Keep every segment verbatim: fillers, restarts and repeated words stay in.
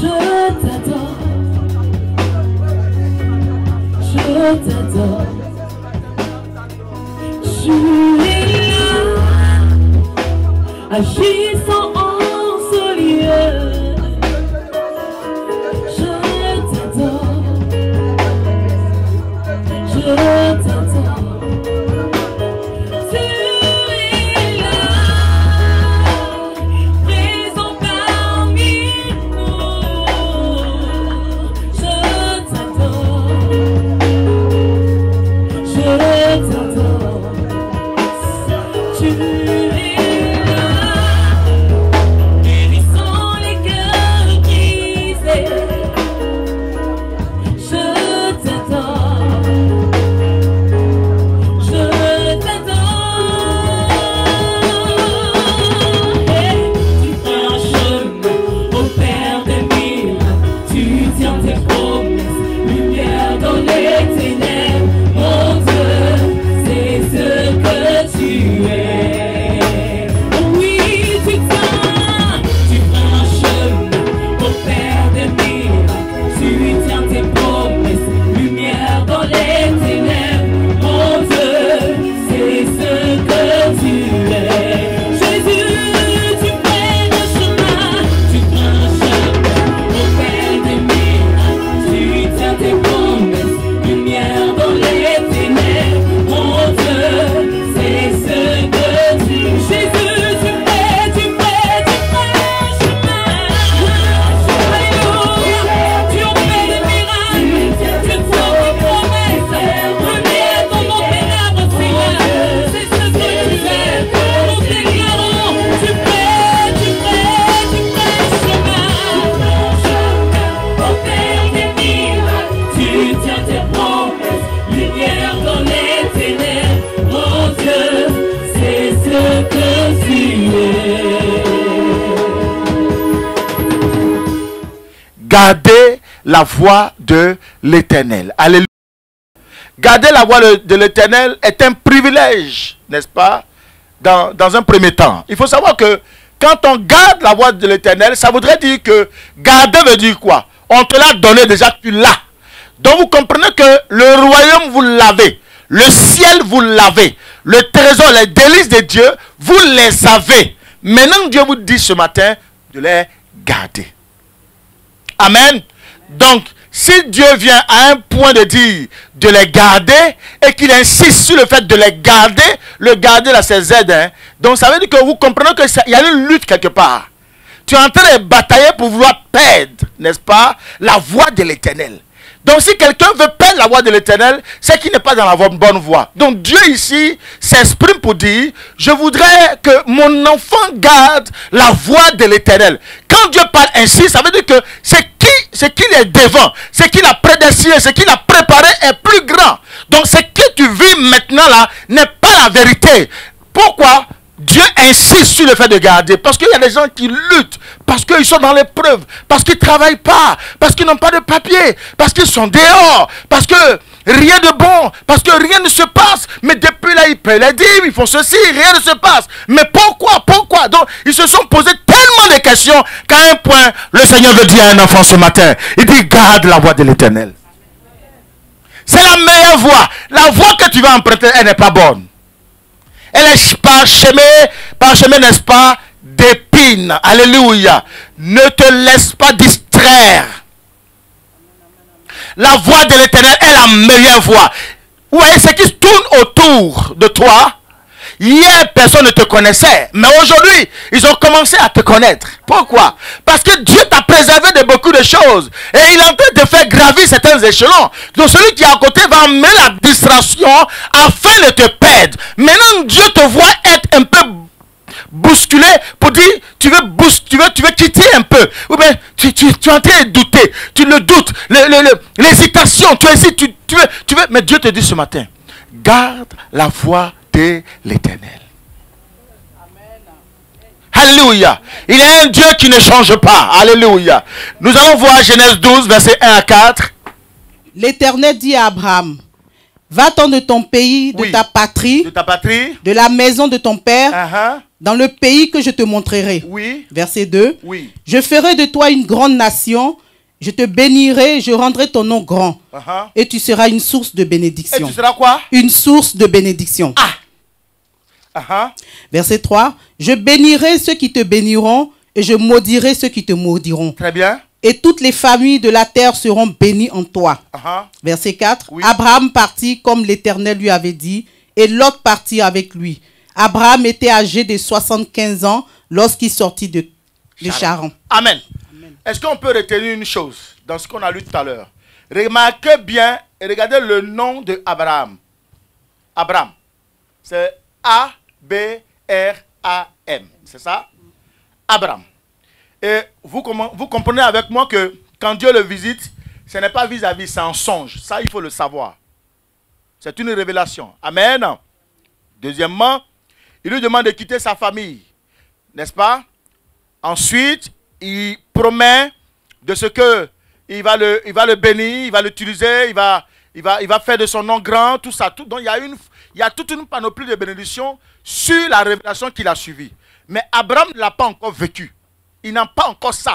t'adore. Tu es là, agissant en ce lieu. Je t'adore, je t'adore. Tu es là, présent parmi nous. Je t'adore, je t'adore. Tu es là, guérissant les cœurs brisés. Je t'adore, je t'adore. Et tu fais un chemin au Père des miracles. Tu tiens tes promesses, lumière dans les ténèbres. Mon Dieu, c'est ce que tu es. Oui, tu tiens, tu fais un chemin au Père des miracles. Tu tiens tes promesses, lumière dans les ténèbres. Mon Dieu, c'est ce que tu es. Jésus, tu fais le chemin, tu fais un chemin au Père des miracles. Tu tiens tes promesses, lumière dans les ténèbres. Mon Dieu, c'est ce que tu es. Jésus, tu fais, tu fais, tu fais un chemin. Alléluia, tu opères des miracles, tu tiens tes promesses, lumière dans nos ténèbres, Seigneur. C'est ce que tu es. Nous déclarons, tu fais, tu fais, tu fais un chemin. Au Père des miracles, tu tiens tes promesses, lumière dans les ténèbres. Mon Dieu, c'est ce que tu es. Garder la voix de l'Éternel. Alléluia. Garder la voix de, de l'Éternel est un privilège, n'est-ce pas, dans, dans un premier temps. Il faut savoir que quand on garde la voix de l'Éternel, ça voudrait dire que garder veut dire quoi? On te l'a donné déjà, tu l'as. Donc vous comprenez que le royaume, vous l'avez. Le ciel, vous l'avez. Le trésor, les délices de Dieu, vous les avez. Maintenant, Dieu vous dit ce matin de les garder. Amen. Donc, si Dieu vient à un point de dire de les garder et qu'il insiste sur le fait de les garder, le garder là c'est Z. Hein? Donc, ça veut dire que vous comprenez qu'il y a une lutte quelque part. Tu es en train de batailler pour vouloir perdre, n'est-ce pas, la voix de l'Éternel. Donc, si quelqu'un veut perdre la voix de l'Éternel, c'est qu'il n'est pas dans la bonne voie. Donc, Dieu ici s'exprime pour dire, je voudrais que mon enfant garde la voix de l'Éternel. Quand Dieu parle ainsi, ça veut dire que c'est qui, c'est qu'il est devant, c'est qu'il a prédestiné, c'est qu'il a préparé est plus grand. Donc, ce que tu vis maintenant là n'est pas la vérité. Pourquoi? Dieu insiste sur le fait de garder. Parce qu'il y a des gens qui luttent. Parce qu'ils sont dans l'épreuve. Parce qu'ils ne travaillent pas. Parce qu'ils n'ont pas de papier. Parce qu'ils sont dehors. Parce que rien de bon. Parce que rien ne se passe. Mais depuis là, ils paient les dîmes. Ils font ceci. Rien ne se passe. Mais pourquoi? Pourquoi? Donc, ils se sont posés tellement de questions qu'à un point, le Seigneur veut dire à un enfant ce matin. Il dit, garde la voix de l'Éternel. C'est la meilleure voie. La voie que tu vas emprunter, elle n'est pas bonne. Elle est parsemée, parsemée, n'est-ce pas, d'épines. Alléluia. Ne te laisse pas distraire. La voix de l'Éternel est la meilleure voix. Vous voyez ce qui se tourne autour de toi. Hier, personne ne te connaissait. Mais aujourd'hui, ils ont commencé à te connaître. Pourquoi? Parce que Dieu t'a préservé de beaucoup de choses. Et il est en train de faire gravir certains échelons. Donc celui qui est à côté va amener la distraction afin de te perdre. Maintenant, Dieu te voit être un peu bousculé pour dire, tu veux, boost, tu veux, tu veux quitter un peu. Ou bien, tu, tu, tu es en train de douter. Tu le doutes. L'hésitation. Tu hésites. Tu, tu, veux, tu veux. Mais Dieu te dit ce matin, garde la voix de l'Éternel. Alléluia. Il est un Dieu qui ne change pas. Alléluia. Nous allons voir Genèse douze, versets un à quatre. L'Éternel dit à Abraham, va-t'en de ton pays, de, Oui. ta patrie, De ta patrie. de la maison de ton père, Uh-huh. dans le pays que je te montrerai. Oui. Verset deux. Oui. Je ferai de toi une grande nation, je te bénirai, je rendrai ton nom grand. Uh-huh. Et tu seras une source de Et bénédiction. tu seras quoi? Une source de bénédiction. Ah. Uh-huh. Verset trois. Je bénirai ceux qui te béniront et je maudirai ceux qui te maudiront. Très bien. Et toutes les familles de la terre seront bénies en toi. Uh-huh. Verset quatre. Oui. Abraham partit comme l'Éternel lui avait dit, et Lot partit avec lui. Abraham était âgé de soixante-quinze ans lorsqu'il sortit de, de Charan. Amen. Est-ce qu'on peut retenir une chose dans ce qu'on a lu tout à l'heure? Remarquez bien et regardez le nom de Abraham. Abraham. C'est A B R A M. C'est ça? Abraham. Et vous, vous comprenez avec moi que quand Dieu le visite, ce n'est pas vis-à-vis, c'est un songe. Ça, il faut le savoir. C'est une révélation. Amen. Deuxièmement, il lui demande de quitter sa famille. N'est-ce pas? Ensuite, il promet de ce que il va le, il va le bénir, il va l'utiliser, il va, il, va, il va faire de son nom grand, tout ça. Tout. Donc, il y a, une, il y a toute une panoplie de bénédictions sur la révélation qu'il a suivie. Mais Abraham ne l'a pas encore vécu. Il n'a pas encore ça.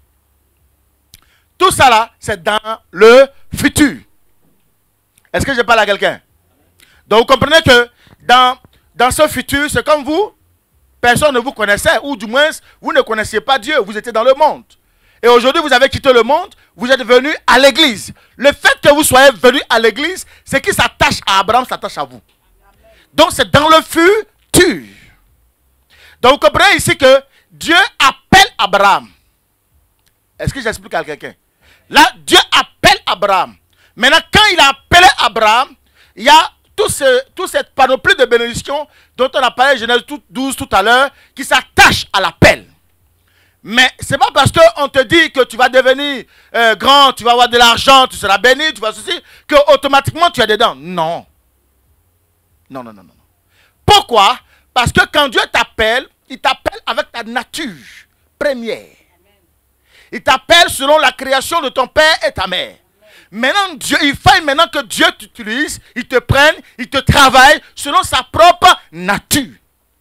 Tout ça là, c'est dans le futur. Est-ce que je parle à quelqu'un? Donc vous comprenez que dans, dans ce futur, c'est comme vous, personne ne vous connaissait, ou du moins, vous ne connaissiez pas Dieu, vous étiez dans le monde. Et aujourd'hui, vous avez quitté le monde, vous êtes venu à l'église. Le fait que vous soyez venu à l'église, c'est qui s'attache à Abraham, s'attache à vous. Donc c'est dans le futur. Donc vous comprenez ici que Dieu appelle Abraham. Est-ce que j'explique à quelqu'un? Là, Dieu appelle Abraham. Maintenant, quand il a appelé Abraham, il y a toute ce, tout cette panoplie de bénédictions dont on a parlé Genèse douze tout à l'heure, qui s'attache à l'appel. Mais ce n'est pas parce qu'on te dit que tu vas devenir euh, grand, tu vas avoir de l'argent, tu seras béni, tu vas ceci, que automatiquement tu es dedans. Non. Non, non, non, non. Pourquoi? Parce que quand Dieu t'appelle, il t'appelle avec ta nature première. Il t'appelle selon la création de ton père et ta mère. Maintenant, Dieu, il faut maintenant que Dieu t'utilise, il te prenne, il te travaille selon sa propre nature.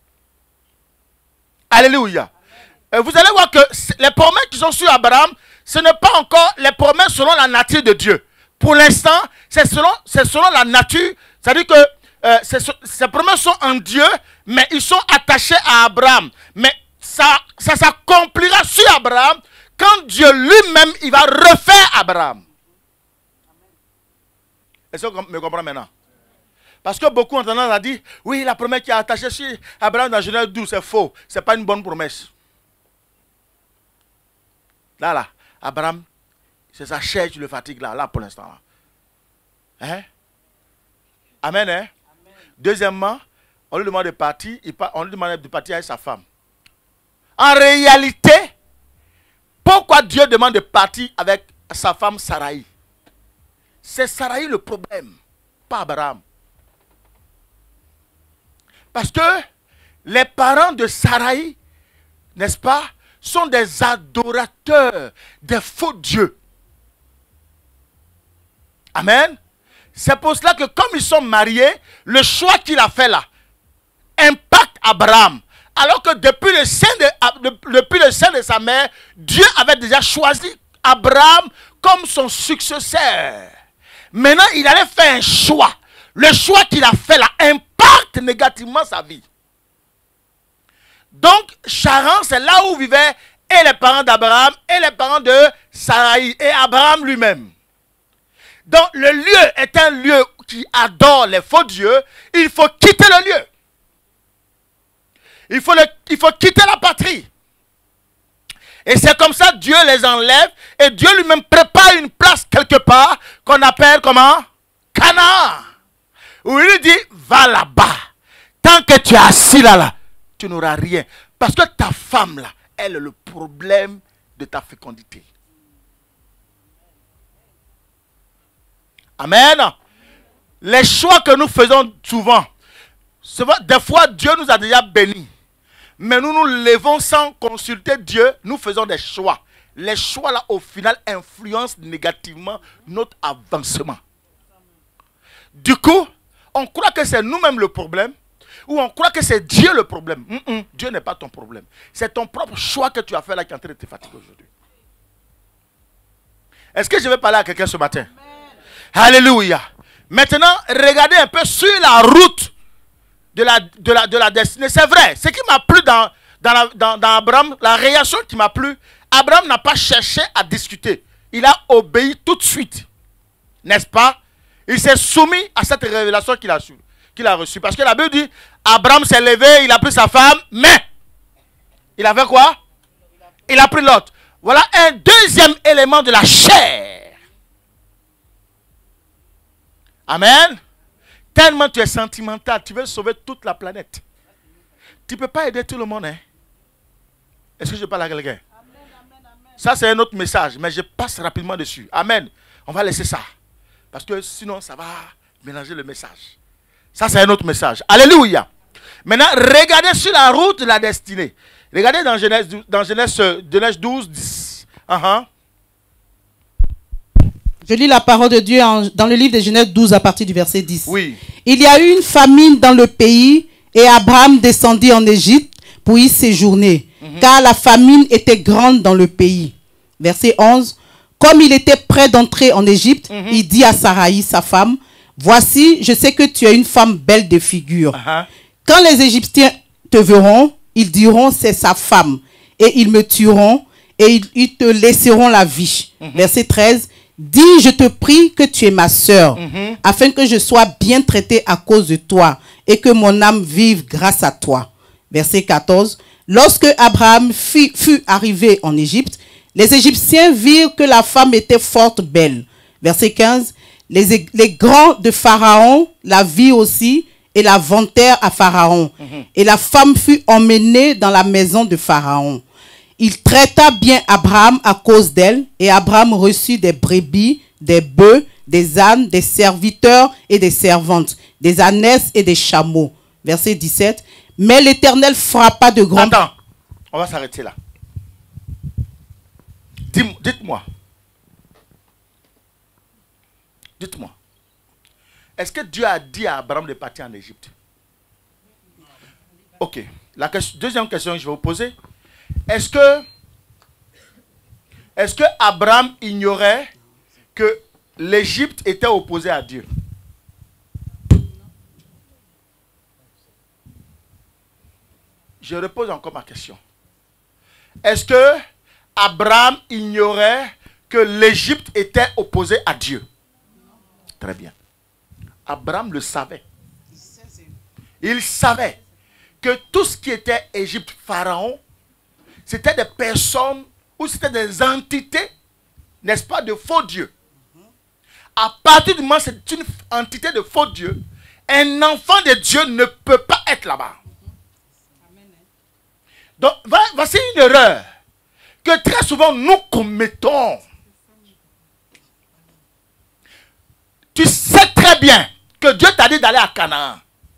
Alléluia. Et vous allez voir que les promesses qui sont sur Abraham, ce n'est pas encore les promesses selon la nature de Dieu. Pour l'instant, c'est selon, c'est selon la nature. C'est-à-dire que euh, ces promesses sont en Dieu, mais ils sont attachés à Abraham. Mais ça, ça s'accomplira sur Abraham quand Dieu lui-même, il va refaire Abraham. Est-ce que vous me comprenez maintenant? Parce que beaucoup ont tendance à dire, oui, la promesse qui est attachée sur Abraham dans Genèse douze, c'est faux. Ce n'est pas une bonne promesse. Là, là, Abraham, c'est sa chair qui le fatigue, là, là, pour l'instant. Hein? Amen, hein? Amen. Deuxièmement, on lui demande de partir, il part, on lui demande de partir avec sa femme. En réalité, pourquoi Dieu demande de partir avec sa femme Saraï? C'est Saraï le problème, pas Abraham. Parce que les parents de Saraï, n'est-ce pas, sont des adorateurs des faux dieux. Amen. C'est pour cela que comme ils sont mariés, le choix qu'il a fait là impacte Abraham. Alors que depuis le sein de, depuis le sein de sa mère, Dieu avait déjà choisi Abraham comme son successeur. Maintenant, il allait faire un choix. Le choix qu'il a fait là impacte négativement sa vie. Donc, Charan, c'est là où vivaient et les parents d'Abraham et les parents de Saraï et Abraham lui-même. Donc, le lieu est un lieu qui adore les faux dieux. Il faut quitter le lieu. Il faut, le, il faut quitter la patrie. Et c'est comme ça que Dieu les enlève. Et Dieu lui-même prépare une place quelque part qu'on appelle comment? Canaan. Où il lui dit, va là-bas. Tant que tu es assis là, là, tu n'auras rien. Parce que ta femme là, elle est le problème de ta fécondité. Amen. Les choix que nous faisons souvent, des fois Dieu nous a déjà bénis. Mais nous nous levons sans consulter Dieu, nous faisons des choix. Les choix là au final influencent négativement notre avancement. Du coup, on croit que c'est nous-mêmes le problème. où on croit que c'est Dieu le problème. Mm -mm, Dieu n'est pas ton problème. C'est ton propre choix que tu as fait là qui est en train de te fatiguer aujourd'hui. Est-ce que je vais parler à quelqu'un ce matin? Amen. Alléluia. Maintenant, regardez un peu sur la route de la, de la, de la destinée. C'est vrai, ce qui m'a plu dans, dans, la, dans, dans Abraham, la réaction qui m'a plu, Abraham n'a pas cherché à discuter. Il a obéi tout de suite. N'est-ce pas? Il s'est soumis à cette révélation qu'il a, qu'il a reçue. Parce que la Bible dit, Abraham s'est levé, il a pris sa femme, mais il a fait quoi? Il a pris l'autre. Voilà un deuxième élément de la chair. Amen. Tellement tu es sentimental, tu veux sauver toute la planète. Tu ne peux pas aider tout le monde. Hein? Est-ce que je parle à quelqu'un? Ça, c'est un autre message, mais je passe rapidement dessus. Amen. On va laisser ça. Parce que sinon, ça va mélanger le message. Ça, c'est un autre message. Alléluia. Maintenant, regardez sur la route de la destinée. Regardez dans Genèse, dans Genèse, Genèse douze, dix. Uh-huh. Je lis la parole de Dieu en, dans le livre de Genèse douze à partir du verset dix. Oui. Il y a eu une famine dans le pays et Abraham descendit en Égypte pour y séjourner, mm-hmm. car la famine était grande dans le pays. Verset onze. Comme il était prêt d'entrer en Égypte, mm-hmm. il dit à Saraï, sa femme, voici, je sais que tu es une femme belle de figure. Uh-huh. Quand les Égyptiens te verront, ils diront, c'est sa femme, et ils me tueront, et ils, ils te laisseront la vie. Mm-hmm. Verset treize. Dis, je te prie que tu es ma sœur, mm-hmm. afin que je sois bien traité à cause de toi, et que mon âme vive grâce à toi. Verset quatorze. Lorsque Abraham fut, fut arrivé en Égypte, les Égyptiens virent que la femme était fort belle. Verset quinze. Les, les grands de Pharaon la virent aussi et la vantèrent à Pharaon. Mm-hmm. Et la femme fut emmenée dans la maison de Pharaon. Il traita bien Abraham à cause d'elle, et Abraham reçut des brebis, des bœufs, des ânes, des serviteurs et des servantes, des ânesses et des chameaux. Verset dix-sept. Mais l'Éternel frappa de grands... Attends, on va s'arrêter là. Dites-moi. Dites-moi. Est-ce que Dieu a dit à Abraham de partir en Égypte? Ok. La question, deuxième question que je vais vous poser. Est-ce que, est-ce que Abraham ignorait que l'Égypte était opposée à Dieu? Je repose encore ma question. Est-ce que Abraham ignorait que l'Égypte était opposée à Dieu? Très bien. Abraham le savait. Il savait que tout ce qui était Égypte, Pharaon, c'était des personnes ou c'était des entités, n'est-ce pas, de faux dieux. À partir du moment où c'est une entité de faux dieux, un enfant de Dieu ne peut pas être là-bas. Donc, voici une erreur que très souvent nous commettons. Tu sais très bien que Dieu t'a dit d'aller à Canaan.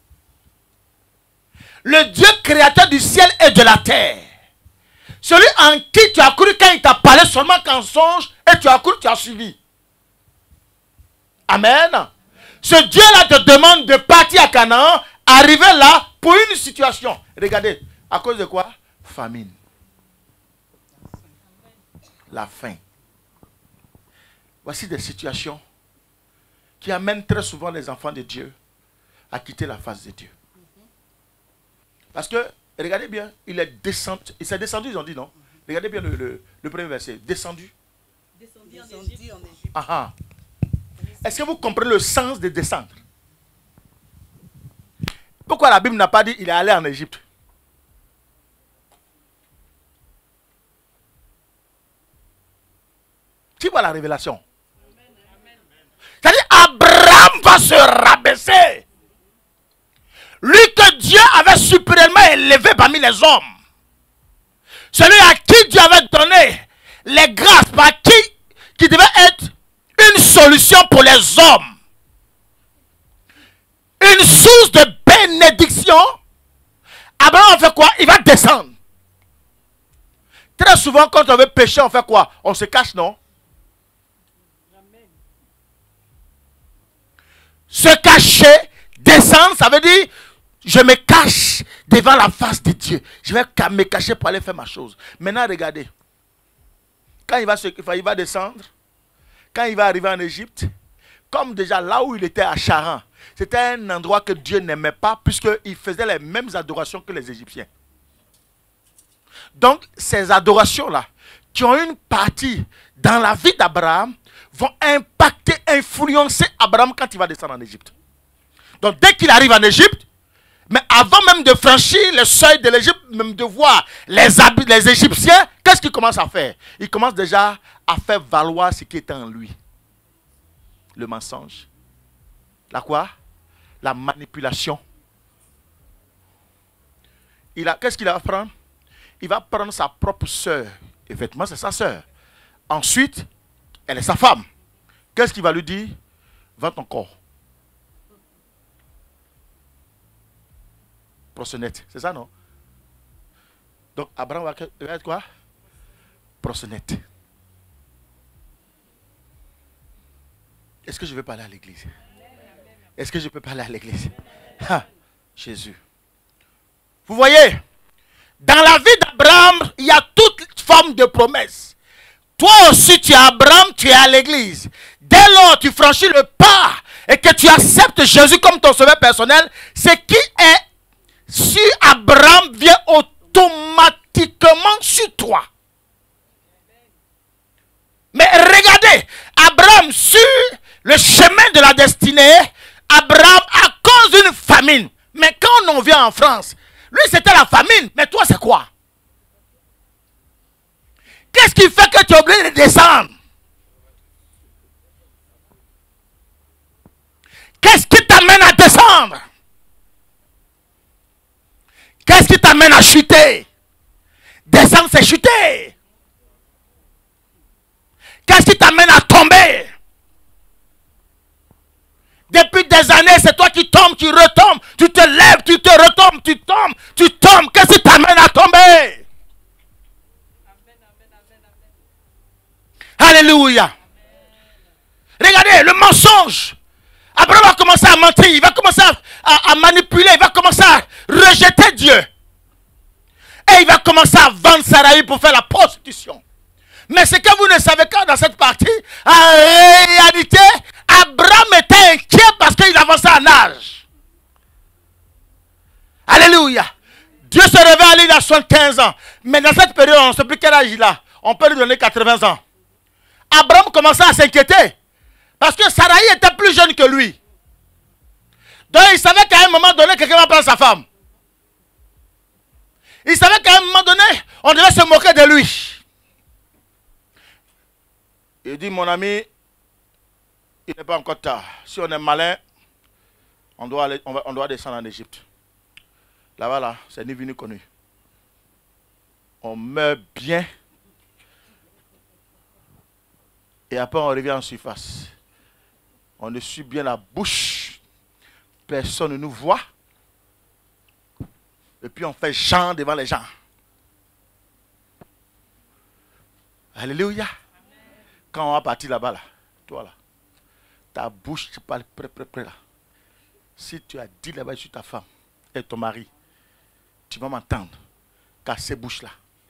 Le Dieu créateur du ciel et de la terre. Celui en qui tu as cru quand il t'a parlé seulement qu'en songe, et tu as cru, tu as suivi. Amen. Ce Dieu-là te demande de partir à Canaan, arriver là pour une situation. Regardez, à cause de quoi? Famine. La faim. Voici des situations qui amènent très souvent les enfants de Dieu à quitter la face de Dieu. Parce que, regardez bien, il est descendu. Il s'est descendu, ils ont dit non. Regardez bien le, le, le premier verset. Descendu. Descendu en Égypte. Ah, ah. Est-ce que vous comprenez le sens de descendre? Pourquoi la Bible n'a pas dit il est allé en Égypte? Qui voit la révélation? C'est-à-dire Abraham va se rabaisser. Lui que Dieu avait supérieurement élevé parmi les hommes. Celui à qui Dieu avait donné les grâces, par qui, qui devait être une solution pour les hommes. Une source de bénédiction. Abraham fait quoi? Il va descendre. Très souvent, quand on veut pécher, on fait quoi? On se cache, non? Se cacher, descendre, ça veut dire je me cache devant la face de Dieu. Je vais me cacher pour aller faire ma chose. Maintenant, regardez. Quand il va, se, il va descendre, quand il va arriver en Égypte, comme déjà là où il était à Charan, c'était un endroit que Dieu n'aimait pas puisqu'il faisait les mêmes adorations que les Égyptiens. Donc, ces adorations-là, qui ont une partie dans la vie d'Abraham, vont impacter, influencer Abraham quand il va descendre en Égypte. Donc, dès qu'il arrive en Égypte, mais avant même de franchir le seuil de l'Égypte, même de voir les, les Égyptiens, qu'est-ce qu'il commence à faire? Il commence déjà à faire valoir ce qui était en lui. Le mensonge. La quoi? La manipulation. Il a, qu'est-ce qu'il va prendre? Il va prendre sa propre sœur. Effectivement, c'est sa sœur. Ensuite, elle est sa femme. Qu'est-ce qu'il va lui dire? Vends ton corps. Proxénète, c'est ça, non? Donc, Abraham va être quoi? Proxénète. Est-ce que je vais parler à l'église? Est-ce que je peux parler à l'église? Ah, Jésus. Vous voyez, dans la vie d'Abraham, il y a toute forme de promesses. Toi aussi, tu es Abraham, tu es à l'église. Dès lors tu franchis le pas et que tu acceptes Jésus comme ton sauveur personnel, ce qui est sur Abraham vient automatiquement sur toi. Mais regardez, Abraham sur le chemin de la destinée, Abraham à cause d'une famine. Mais quand on vient en France, lui c'était la famine, mais toi c'est quoi? Qu'est-ce qui fait que tu es obligé de descendre? Qu'est-ce qui t'amène à descendre? Qu'est-ce qui t'amène à chuter? Descendre, c'est chuter. Qu'est-ce qui t'amène à tomber? Depuis des années, c'est toi qui tombes, tu retombes, tu te lèves, tu te retombes, tu tombes, tu tombes. Qu'est-ce qui t'amène à tomber? Alléluia. Regardez, le mensonge. Abraham va commencer à mentir, il va commencer à, à, à manipuler, il va commencer à rejeter Dieu. Et il va commencer à vendre Sarai pour faire la prostitution. Mais ce que vous ne savez pas dans cette partie, en réalité, Abraham était inquiet parce qu'il avançait en âge. Alléluia. Dieu se révèle, il a soixante-quinze ans. Mais dans cette période, on ne sait plus quel âge il a. On peut lui donner quatre-vingts ans. Abraham commençait à s'inquiéter. Parce que Sarai était plus jeune que lui. Donc il savait qu'à un moment donné, quelqu'un va prendre sa femme. Il savait qu'à un moment donné, on devait se moquer de lui. Il dit, mon ami, il n'est pas encore tard. Si on est malin, on doit, aller, on va, on doit descendre en Égypte. Là-bas, là, c'est ni vu ni connu. On meurt bien. Et après, on revient en surface. On ne suit bien la bouche. Personne ne nous voit. Et puis, on fait chant devant les gens. Alléluia. Quand on va partir là-bas, là, toi là, ta bouche, tu parles près, près, près là. Si tu as dit là-bas sur ta femme et ton mari, tu vas m'entendre. Car ces bouches-là.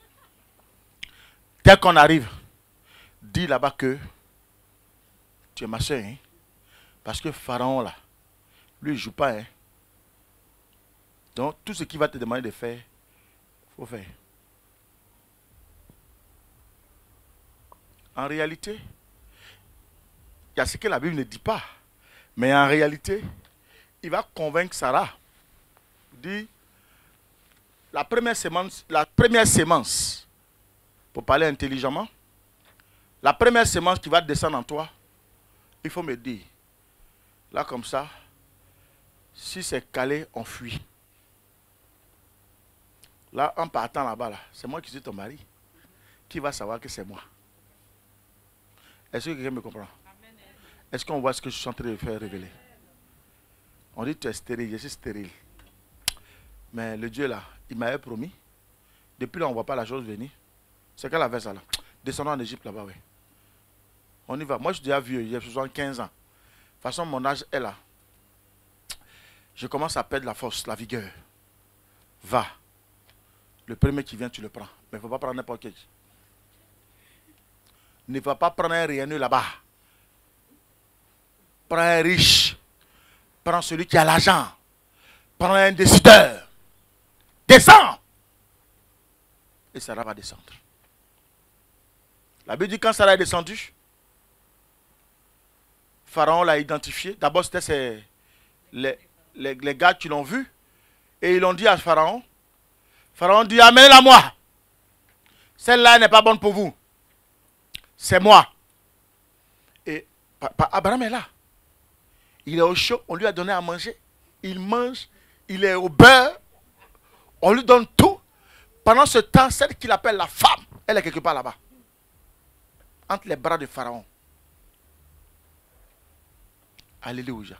Dès qu'on arrive, dis là-bas que tu es ma soeur, hein? Parce que Pharaon là, lui il ne joue pas, hein? Donc tout ce qu'il va te demander de faire, il faut faire. En réalité, il y a ce que la Bible ne dit pas. Mais en réalité, il va convaincre Sarah. Il dit, la première sémence, la première sémence, pour parler intelligemment, la première sémence qui va descendre en toi, il faut me dire, là comme ça, si c'est calé, on fuit. Là, en partant là-bas, là, c'est moi qui suis ton mari. Qui va savoir que c'est moi? Est-ce que quelqu'un me comprend? Est-ce qu'on voit ce que je suis en train de faire révéler? On dit tu es stérile, je suis stérile. Mais le Dieu là, il m'avait promis. Depuis là, on ne voit pas la chose venir. C'est qu'elle avait ça là. Descendons en Égypte là-bas, oui. On y va. Moi, je suis déjà vieux, j'ai soixante-quinze ans. De toute façon, mon âge est là. Je commence à perdre la force, la vigueur. Va. Le premier qui vient, tu le prends. Mais il ne faut pas prendre n'importe qui. Ne va pas prendre un rieneux là-bas. Prends un riche. Prends celui qui a l'argent. Prends un décideur. Descends. Et Sarah va descendre. La Bible dit quand Sarah est descendue, Pharaon l'a identifié. D'abord, c'était les, les, les gars qui l'ont vu. Et ils l'ont dit à Pharaon. Pharaon dit, amenez-la moi. Celle-là n'est pas bonne pour vous. C'est moi. Et Abraham est là. Il est au chaud. On lui a donné à manger. Il mange. Il est au beurre. On lui donne tout. Pendant ce temps, celle qu'il appelle la femme, elle est quelque part là-bas. Entre les bras de Pharaon. Alléluia.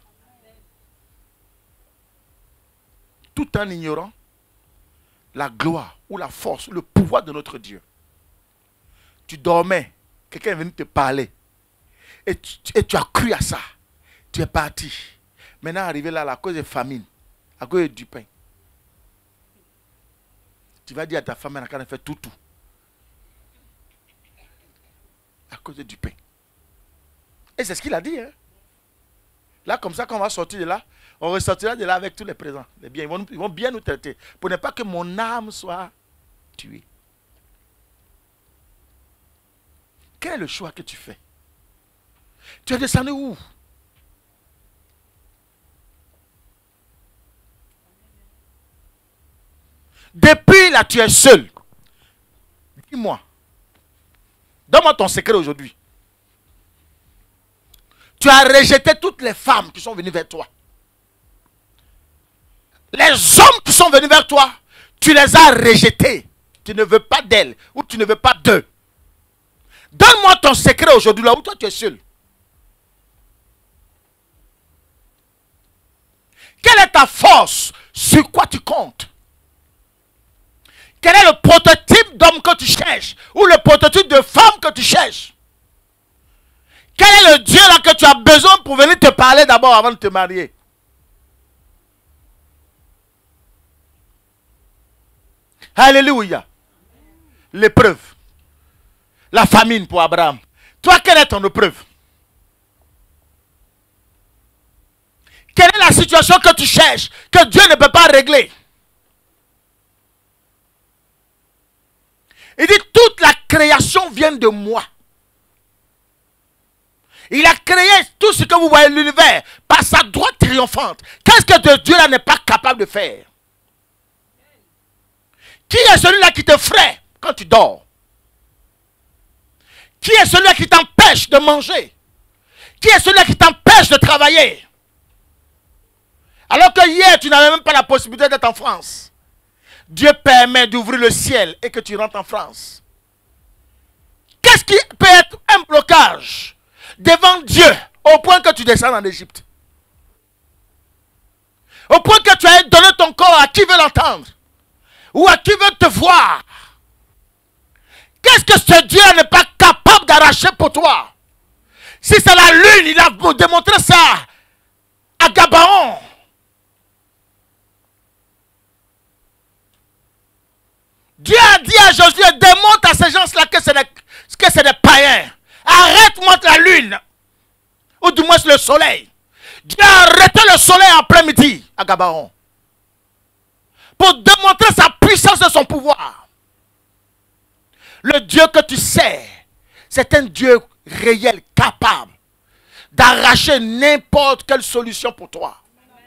Tout en ignorant la gloire ou la force, le pouvoir de notre Dieu. Tu dormais, quelqu'un est venu te parler. Et tu, et tu as cru à ça. Tu es parti. Maintenant, arrivé là, à cause de famine, à cause du pain. Tu vas dire à ta femme, elle a fait tout, tout. À cause du pain. Et c'est ce qu'il a dit. Hein? Là, comme ça, quand on va sortir de là, on ressortira de là avec tous les présents. Les biens. Ils vont, ils vont bien nous traiter. Pour ne pas que mon âme soit tuée. Quel est le choix que tu fais? Tu es descendu où? Depuis là, tu es seul. Dis-moi. Donne-moi ton secret aujourd'hui. Tu as rejeté toutes les femmes qui sont venues vers toi. Les hommes qui sont venus vers toi, tu les as rejetés. Tu ne veux pas d'elles ou tu ne veux pas d'eux. Donne-moi ton secret aujourd'hui là où toi tu es seul. Quelle est ta force? Sur quoi tu comptes? Quel est le prototype d'homme que tu cherches? Ou le prototype de femme que tu cherches? Quel est le Dieu là que tu as besoin pour venir te parler d'abord avant de te marier? Alléluia. L'épreuve. La famine pour Abraham. Toi, quelle est ton épreuve? Quelle est la situation que tu cherches, que Dieu ne peut pas régler? Il dit, toute la création vient de moi. Il a créé tout ce que vous voyez, l'univers, par sa droite triomphante. Qu'est-ce que Dieu là n'est pas capable de faire? Qui est celui-là qui te fraie quand tu dors? Qui est celui-là qui t'empêche de manger? Qui est celui-là qui t'empêche de travailler? Alors que hier, tu n'avais même pas la possibilité d'être en France. Dieu permet d'ouvrir le ciel et que tu rentres en France. Qu'est-ce qui peut être un blocage devant Dieu au point que tu descends en Égypte? Au point que tu as donné ton corps à qui veut l'entendre? Ou à qui veut te voir? Qu'est-ce que ce Dieu n'est pas capable d'arracher pour toi? Si c'est la lune, il a démontré ça à Gabaon. Dieu a dit à Josué, démontre à ces gens-là que c'est des, des païens. Arrête-moi la lune. Ou du moins le soleil. Dieu a arrêté le soleil en plein midi à Gabaon. Pour démontrer sa puissance et son pouvoir. Le Dieu que tu sais, c'est un Dieu réel, capable d'arracher n'importe quelle solution pour toi.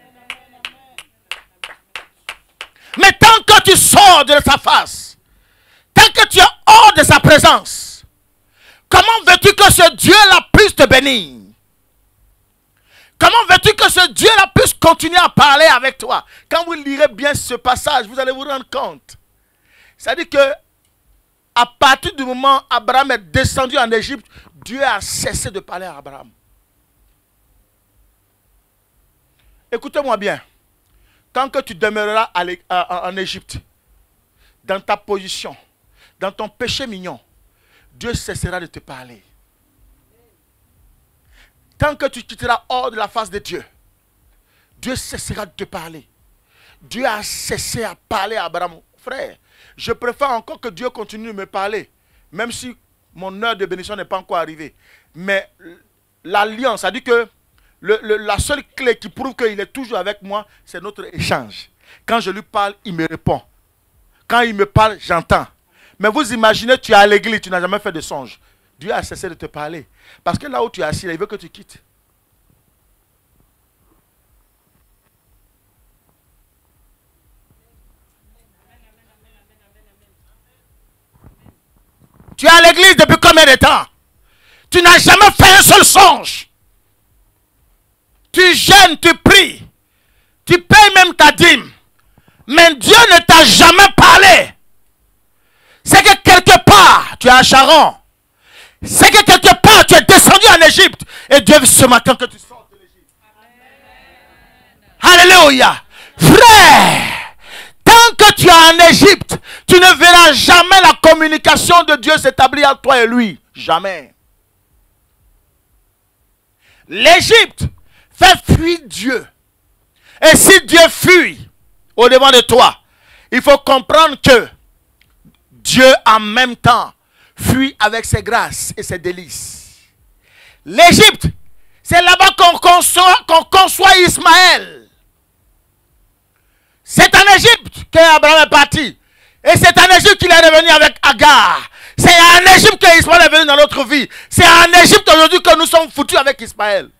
Mais tant que tu sors de sa face, tant que tu es hors de sa présence, comment veux-tu que ce Dieu-là puisse te bénir? Comment veux-tu que ce Dieu-là puisse continuer à parler avec toi? Quand vous lirez bien ce passage, vous allez vous rendre compte. C'est-à-dire que à partir du moment où Abraham est descendu en Égypte, Dieu a cessé de parler à Abraham. Écoutez-moi bien. Tant que tu demeureras en Égypte, dans ta position, dans ton péché mignon, Dieu cessera de te parler. Tant que tu quitteras hors de la face de Dieu, Dieu cessera de te parler. Dieu a cessé à parler à Abraham. Frère, je préfère encore que Dieu continue de me parler, même si mon heure de bénédiction n'est pas encore arrivée. Mais l'alliance, ça dit que le, le, la seule clé qui prouve qu'il est toujours avec moi, c'est notre échange. Quand je lui parle, il me répond. Quand il me parle, j'entends. Mais vous imaginez, tu es à l'église, tu n'as jamais fait de songe. Dieu a cessé de te parler. Parce que là où tu es assis, il veut que tu quittes. Tu es à l'église depuis combien de temps? Tu n'as jamais fait un seul songe. Tu jeûnes, tu pries. Tu payes même ta dîme. Mais Dieu ne t'a jamais parlé. C'est que quelque part, tu es à Charon. C'est que quelque part, tu es descendu en Égypte. Et Dieu veut ce matin que tu sortes de l'Égypte. Alléluia. Frère, tant que tu es en Égypte, tu ne verras jamais la communication de Dieu s'établir entre toi et lui. Jamais. L'Égypte fait fuir Dieu. Et si Dieu fuit au devant de toi, il faut comprendre que Dieu en même temps fuit avec ses grâces et ses délices. L'Égypte, c'est là-bas qu'on conçoit, qu'on conçoit Ismaël. C'est en Égypte qu'Abraham est parti. Et c'est en Égypte qu'il est revenu avec Agar. C'est en Égypte qu'Ismaël est venu dans notre vie. C'est en Égypte aujourd'hui que nous sommes foutus avec Ismaël.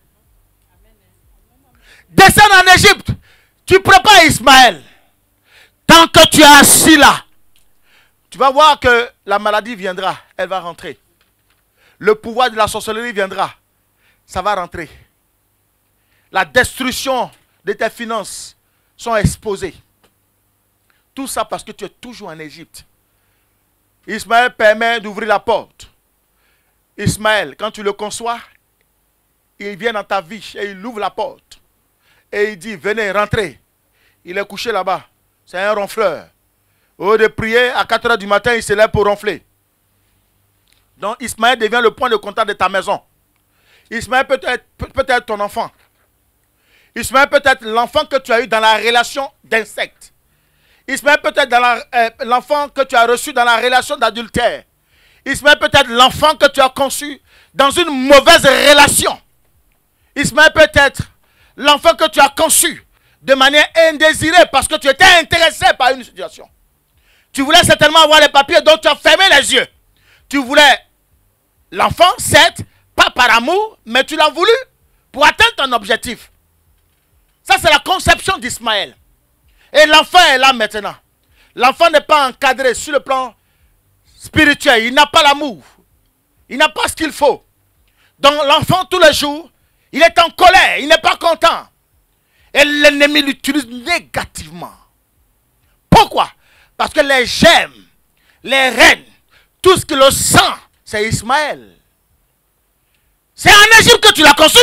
Descends en Égypte. Tu prépares Ismaël. Tant que tu es assis là, tu vas voir que la maladie viendra. Elle va rentrer. Le pouvoir de la sorcellerie viendra. Ça va rentrer. La destruction de tes finances sont exposées. Tout ça parce que tu es toujours en Égypte. Ismaël permet d'ouvrir la porte. Ismaël, quand tu le conçois, il vient dans ta vie et il ouvre la porte. Et il dit, venez, rentrez. Il est couché là-bas. C'est un ronfleur. Au lieu de prier, à quatre heures du matin, il se lève pour ronfler. Donc Ismaël devient le point de contact de ta maison. Ismaël peut être, peut, peut être ton enfant. Ismaël peut être l'enfant que tu as eu dans la relation d'insecte. Ismaël peut être euh, l'enfant que tu as reçu dans la relation d'adultère. Ismaël peut être l'enfant que tu as conçu dans une mauvaise relation. Ismaël peut être l'enfant que tu as conçu de manière indésirée parce que tu étais intéressé par une situation. Tu voulais certainement avoir les papiers, donc tu as fermé les yeux. Tu voulais l'enfant, certes, pas par amour, mais tu l'as voulu pour atteindre ton objectif. Ça, c'est la conception d'Ismaël. Et l'enfant est là maintenant. L'enfant n'est pas encadré sur le plan spirituel. Il n'a pas l'amour. Il n'a pas ce qu'il faut. Donc l'enfant, tous les jours, il est en colère. Il n'est pas content. Et l'ennemi l'utilise négativement. Pourquoi? Parce que les gemmes, les reines, tout ce qui le sent, c'est Ismaël. C'est en Égypte que tu l'as conçu.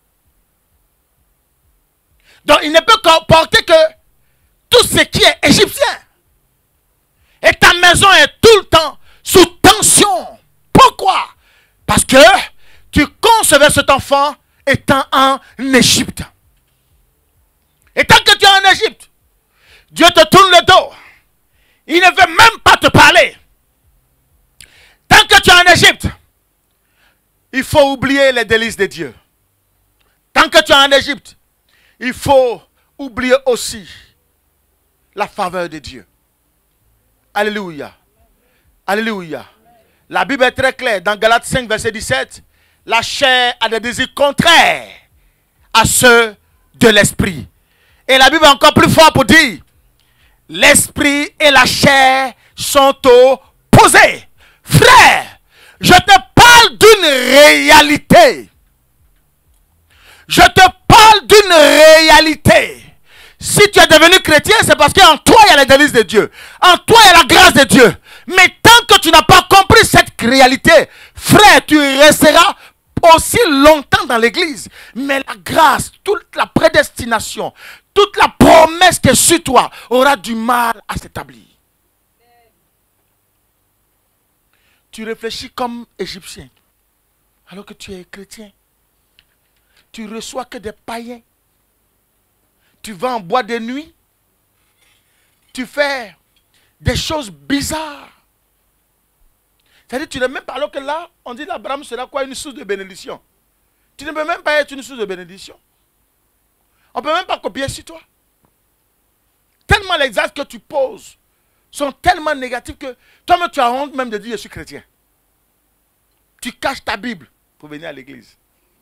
Donc il ne peut porter que tout ce qui est égyptien. Et ta maison est tout le temps sous tension. Pourquoi? Parce que tu concevais cet enfant étant en Égypte. Et tant que tu es en Égypte, Dieu te tourne le dos. Il ne veut même pas te parler. Tant que tu es en Égypte, il faut oublier les délices de Dieu. Tant que tu es en Égypte, il faut oublier aussi la faveur de Dieu. Alléluia. Alléluia. La Bible est très claire. Dans Galates cinq, verset dix-sept, la chair a des désirs contraires à ceux de l'esprit. Et la Bible est encore plus forte pour dire, l'esprit et la chair sont opposés. Frère, je te parle d'une réalité. Je te parle d'une réalité. Si tu es devenu chrétien, c'est parce qu'en toi, il y a les délices de Dieu. En toi, il y a la grâce de Dieu. Mais tant que tu n'as pas compris cette réalité, frère, tu resteras aussi longtemps dans l'église. Mais la grâce, toute la prédestination, toute la promesse qui est sur toi aura du mal à s'établir. Tu réfléchis comme Égyptien, alors que tu es chrétien. Tu reçois que des païens. tu vas en boîte de nuit, tu fais des choses bizarres. C'est-à-dire, tu n'es même pas, alors que là, on dit l'Abraham sera quoi? Une source de bénédiction. Tu ne peux même pas être une source de bénédiction. On ne peut même pas copier sur toi. Tellement les actes que tu poses sont tellement négatifs que toi-même tu as honte même de dire je suis chrétien. Tu caches ta Bible pour venir à l'église.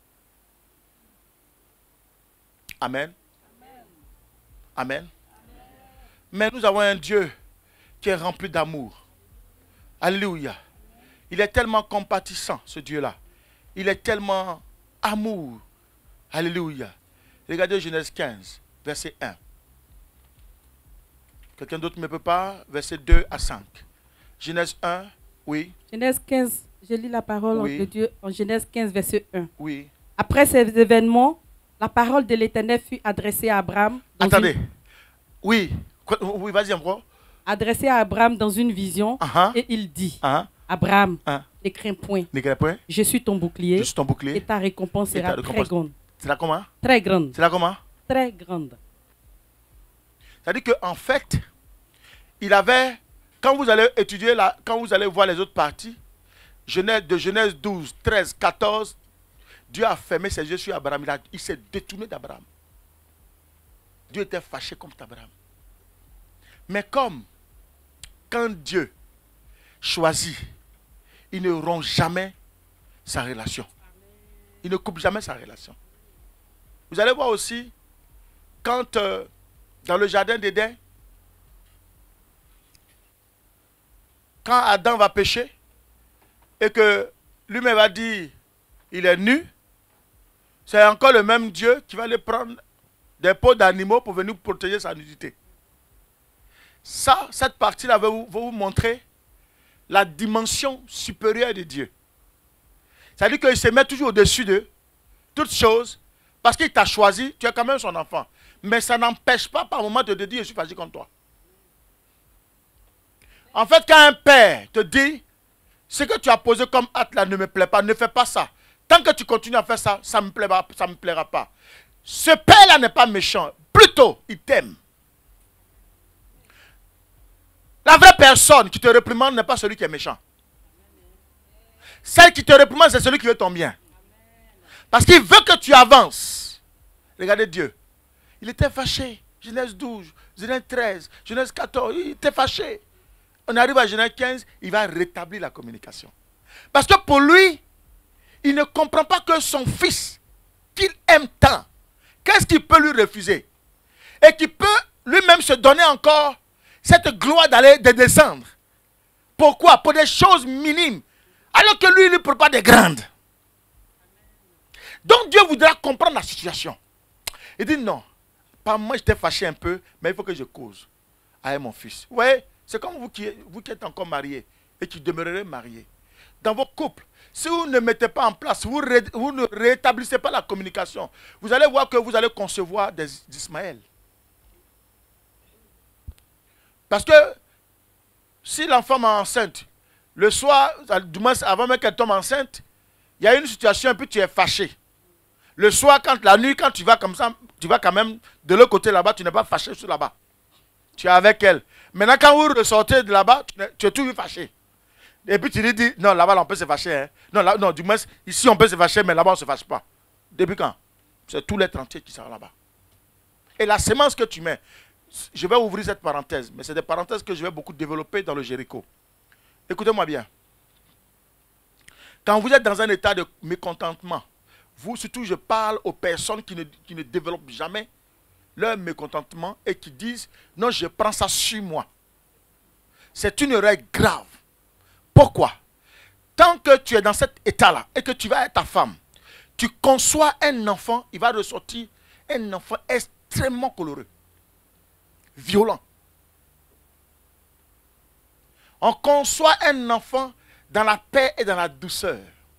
Amen. Amen. Amen. Mais nous avons un Dieu qui est rempli d'amour. Alléluia. Il est tellement compatissant, ce Dieu-là. Il est tellement amour. Alléluia. Regardez Genèse quinze, verset un. Quelqu'un d'autre ne peut pas? Verset deux à cinq. Genèse un, oui. Genèse quinze, je lis la parole oui. de Dieu en Genèse quinze, verset un. Oui. Après ces événements, la parole de l'Éternel fut adressée à Abraham. Attendez. Une... Oui. Oui, vas-y encore. Adressée à Abraham dans une vision. Uh-huh. Et il dit, uh-huh. Abraham, uh-huh. ne crains point. Ne crains point. Je suis ton bouclier. Je suis ton bouclier. Et ta récompense et sera ta très grande. C'est là comment? Très grande. C'est là comment? Très grande. C'est-à-dire qu'en fait, il avait, quand vous allez étudier, la, quand vous allez voir les autres parties, Genèse, de Genèse douze, treize, quatorze, Dieu a fermé ses yeux sur Abraham. Il, il s'est détourné d'Abraham. Dieu était fâché contre Abraham. Mais comme, quand Dieu choisit, il ne rompt jamais sa relation. Il ne coupe jamais sa relation. Vous allez voir aussi, quand euh, dans le jardin d'Éden, quand Adam va pécher, et que lui-même va dire, il est nu, c'est encore le même Dieu qui va aller prendre des peaux d'animaux pour venir protéger sa nudité. Ça, cette partie-là va vous, va vous montrer la dimension supérieure de Dieu. C'est-à-dire qu'il se met toujours au-dessus de toutes choses, parce qu'il t'a choisi, tu es quand même son enfant. Mais ça n'empêche pas par moment de te dire, je suis fâché contre toi. En fait, quand un père te dit, ce que tu as posé comme acte là ne me plaît pas, ne fais pas ça. Tant que tu continues à faire ça, ça ne me plaira, ça me plaira pas. Ce père-là n'est pas méchant. Plutôt, il t'aime. La vraie personne qui te réprimande n'est pas celui qui est méchant. Celle qui te réprimande, c'est celui qui veut ton bien. Parce qu'il veut que tu avances. Regardez Dieu. Il était fâché. Genèse douze, Genèse treize, Genèse quatorze, il était fâché. On arrive à Genèse quinze, il va rétablir la communication. Parce que pour lui, il ne comprend pas que son fils, qu'il aime tant, qu'est-ce qu'il peut lui refuser? Et qu'il peut lui-même se donner encore cette gloire d'aller de descendre. Pourquoi? Pour des choses minimes. Alors que lui, il ne peut pas des grandes. Donc Dieu voudra comprendre la situation. Il dit non, pas moi j'étais fâché un peu, mais il faut que je cause avec mon fils. Vous voyez, c'est comme vous qui, vous qui êtes encore mariés et qui demeurerez mariés. Dans vos couples, si vous ne mettez pas en place, vous, ré, vous ne rétablissez pas la communication, vous allez voir que vous allez concevoir des Ismaël. Parce que si l'enfant est enceinte, le soir, du moins avant même qu'elle tombe enceinte, il y a une situation et puis tu es fâché. Le soir, quand la nuit, quand tu vas comme ça, tu vas quand même de l'autre côté là-bas, tu n'es pas fâché sur là-bas. Tu es avec elle. Maintenant, quand vous ressortez de là-bas, tu, tu es toujours fâché. Et puis tu lui dis, non, là-bas, on peut se fâcher. Hein. Non, là, non, du moins, ici, on peut se fâcher, mais là-bas, on ne se fâche pas. Depuis quand? C'est tous les trentiers qui sont là-bas. Et la semence que tu mets, je vais ouvrir cette parenthèse, mais c'est des parenthèses que je vais beaucoup développer dans le Jéricho. Écoutez-moi bien. Quand vous êtes dans un état de mécontentement, vous, surtout, je parle aux personnes qui ne, qui ne développent jamais leur mécontentement et qui disent, non, je prends ça sur moi. C'est une erreur grave. Pourquoi? Tant que tu es dans cet état-là et que tu vas être ta femme, tu conçois un enfant, il va ressortir un enfant extrêmement coloré, violent. On conçoit un enfant dans la paix et dans la douceur.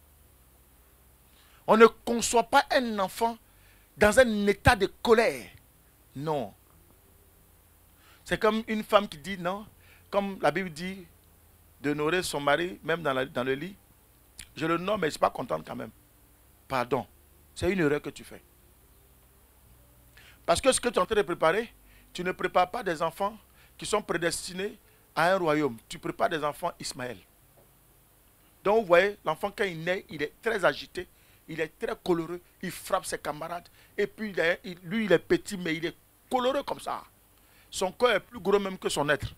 On ne conçoit pas un enfant dans un état de colère. Non. C'est comme une femme qui dit non, comme la Bible dit, d'honorer son mari, même dans, la, dans le lit. Je le nomme, mais je ne suis pas contente quand même. Pardon. C'est une erreur que tu fais. Parce que ce que tu es en train de préparer, tu ne prépares pas des enfants qui sont prédestinés à un royaume. Tu prépares des enfants Ismaël. Donc vous voyez, l'enfant quand il naît, il est très agité, il est très coloreux, il frappe ses camarades. Et puis il est, il, lui, il est petit, mais il est coloreux comme ça. Son corps est plus gros même que son être.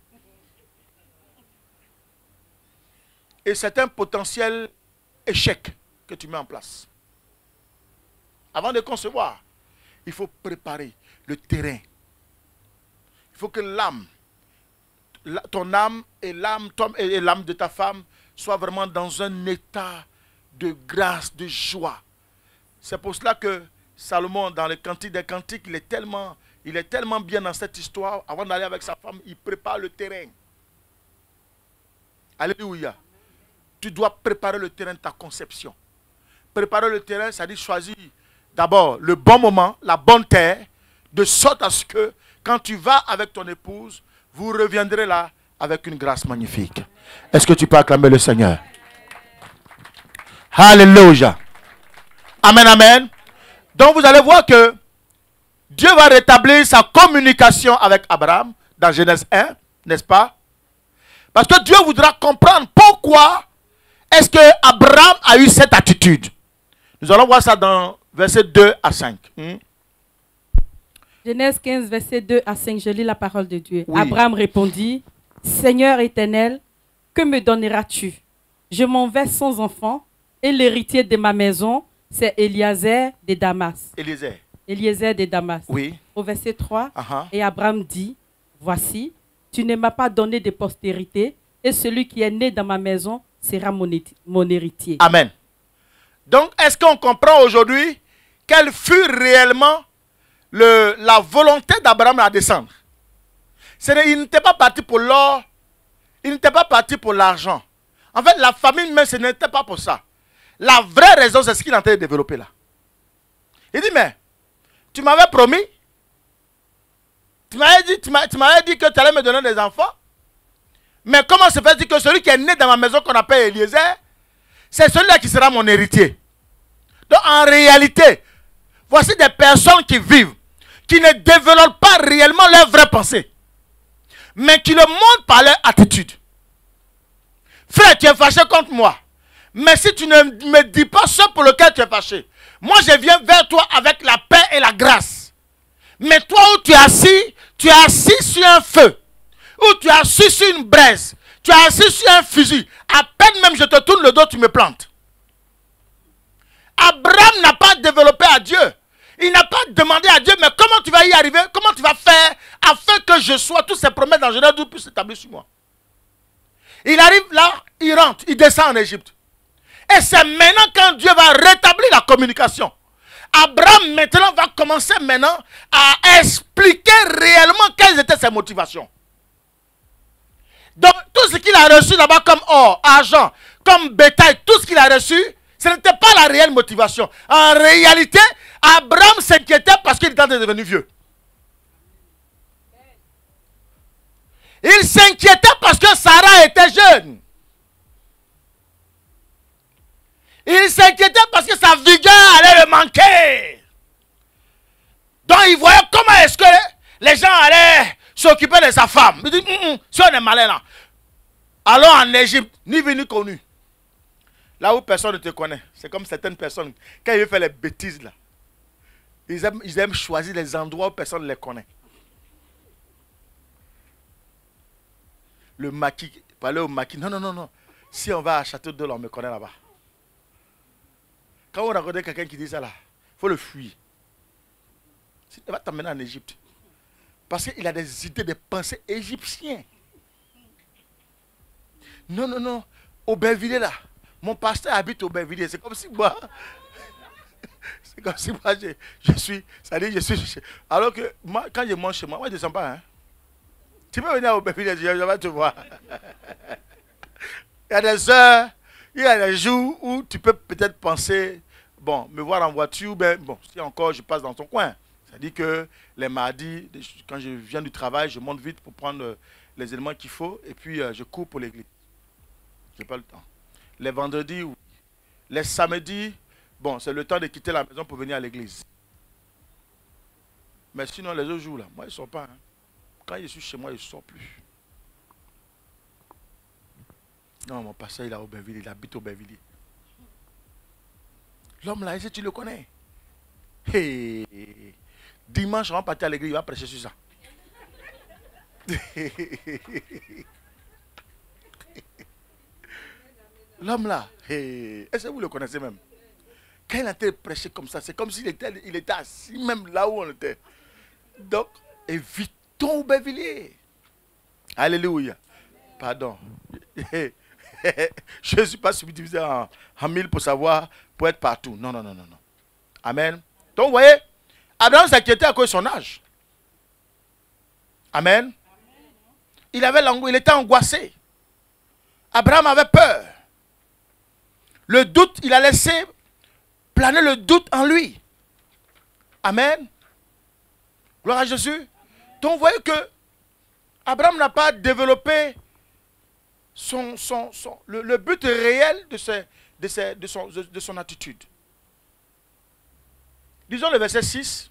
Et c'est un potentiel échec que tu mets en place. Avant de concevoir, il faut préparer le terrain. Il faut que l'âme, ton âme et l'âme et l'âme de ta femme soient vraiment dans un état de grâce, de joie. C'est pour cela que Salomon, dans le Cantique des Cantiques, il est tellement, il est tellement bien dans cette histoire. Avant d'aller avec sa femme, il prépare le terrain. Alléluia. Tu dois préparer le terrain de ta conception. Préparer le terrain, ça dit choisir d'abord le bon moment, la bonne terre, de sorte à ce que quand tu vas avec ton épouse, vous reviendrez là avec une grâce magnifique. Est-ce que tu peux acclamer le Seigneur? Alléluia. Amen, amen. Donc vous allez voir que Dieu va rétablir sa communication avec Abraham dans Genèse un, n'est-ce pas? Parce que Dieu voudra comprendre pourquoi est-ce que Abraham a eu cette attitude. Nous allons voir ça dans versets deux à cinq. Hmm? Genèse quinze, versets deux à cinq, je lis la parole de Dieu. Oui. Abraham répondit, Seigneur éternel, que me donneras-tu? Je m'en vais sans enfant, et l'héritier de ma maison, c'est Eliezer de Damas. Eliezer. Eliezer de Damas. Oui. Au verset trois, Uh-huh. et Abraham dit, voici, tu ne m'as pas donné de postérité, et celui qui est né dans ma maison sera mon, hé- mon héritier. Amen. Donc, est-ce qu'on comprend aujourd'hui quelle fut réellement le, la volonté d'Abraham à descendre? Ce n'est- Il n'était pas parti pour l'or, il n'était pas parti pour l'argent. En fait, la famille même, ce n'était pas pour ça. La vraie raison, c'est ce qu'il est en train de développer là. Il dit, mais, tu m'avais promis, tu m'avais dit, tu m'as- tu m'avais dit que tu allais me donner des enfants. Mais comment se fait-il que celui qui est né dans ma maison qu'on appelle Eliezer, c'est celui-là qui sera mon héritier? Donc en réalité, voici des personnes qui vivent, qui ne développent pas réellement leur vraie pensée, mais qui le montrent par leur attitude. Frère, tu es fâché contre moi. Mais si tu ne me dis pas ce pour lequel tu es fâché, moi je viens vers toi avec la paix et la grâce. Mais toi où tu es assis, tu es assis sur un feu. Ou tu es assis sur une braise. Tu es assis sur un fusil. À peine même je te tourne le dos, tu me plantes. Abraham n'a pas développé à Dieu. Il n'a pas demandé à Dieu, mais comment tu vas y arriver? Comment tu vas faire afin que je sois, toutes ces promesses dans Genèse douze puissent s'établir sur moi? Il arrive là, il rentre, il descend en Égypte. Et c'est maintenant quand Dieu va rétablir la communication. Abraham maintenant va commencer maintenant à expliquer réellement quelles étaient ses motivations. Donc tout ce qu'il a reçu là-bas comme or, argent, comme bétail, tout ce qu'il a reçu, ce n'était pas la réelle motivation. En réalité, Abraham s'inquiétait parce qu'il était devenu vieux. Il s'inquiétait parce que Sarah était jeune. Il s'inquiétait parce que sa vigueur allait le manquer. Donc il voyait comment est-ce que les gens allaient s'occuper de sa femme. Il dit, mm, mm, si on est malin là, allons en Égypte, ni vu ni connu. Là où personne ne te connaît. C'est comme certaines personnes, quand ils veulent faire les bêtises là, ils aiment, ils aiment choisir les endroits où personne ne les connaît. Le maquis, parler au maquis, non, non, non, non. Si on va à Château d'Eau, on me connaît là-bas. Quand on rencontre quelqu'un qui dit ça là, il faut le fuir. Il va t'emmener en Égypte. Parce qu'il a des idées, des pensées égyptiennes. Non, non, non. Aubervilliers là. Mon pasteur habite au Aubervilliers. C'est comme si moi. C'est comme si moi je, je suis. Ça dit, je suis. Alors que moi, quand je mange chez moi, moi je ne descends pas. Hein. Tu peux venir au Aubervilliers, je, je vais te voir. Il y a des heures. Il y a des jours où tu peux peut-être penser, bon, me voir en voiture, ben, bon, si encore je passe dans ton coin. C'est-à-dire que les mardis, quand je viens du travail, je monte vite pour prendre les éléments qu'il faut et puis euh, je cours pour l'église. Je n'ai pas le temps. Les vendredis, oui. Les samedis, bon, c'est le temps de quitter la maison pour venir à l'église. Mais sinon, les autres jours, là, moi, ils ne sortent pas. Hein. Quand je suis chez moi, ils ne sortent plus. Non, mon pasteur, il est à Aubervilliers, il habite au Aubervilliers. L'homme là, est-ce que tu le connais? Hey. Dimanche, on va partir à l'église, il va prêcher sur ça. L'homme là, hey. Est-ce que vous le connaissez même? Quand il a été prêché comme ça, c'est comme s'il était, il était assis même là où on était. Donc, évitons Aubervilliers. Alléluia. Pardon. Je ne suis pas subdivisé en, en mille pour savoir, pour être partout. Non, non, non, non, non. Amen. Donc, vous voyez, Abraham s'inquiétait à cause de son âge. Amen. Il avait l'angoisse, il était angoissé. Abraham avait peur. Le doute, il a laissé planer le doute en lui. Amen. Gloire à Jésus. Donc, vous voyez que Abraham n'a pas développé son, son, son, le, le but réel de, ses, de, ses, de, son, de, de son attitude. Disons le verset six.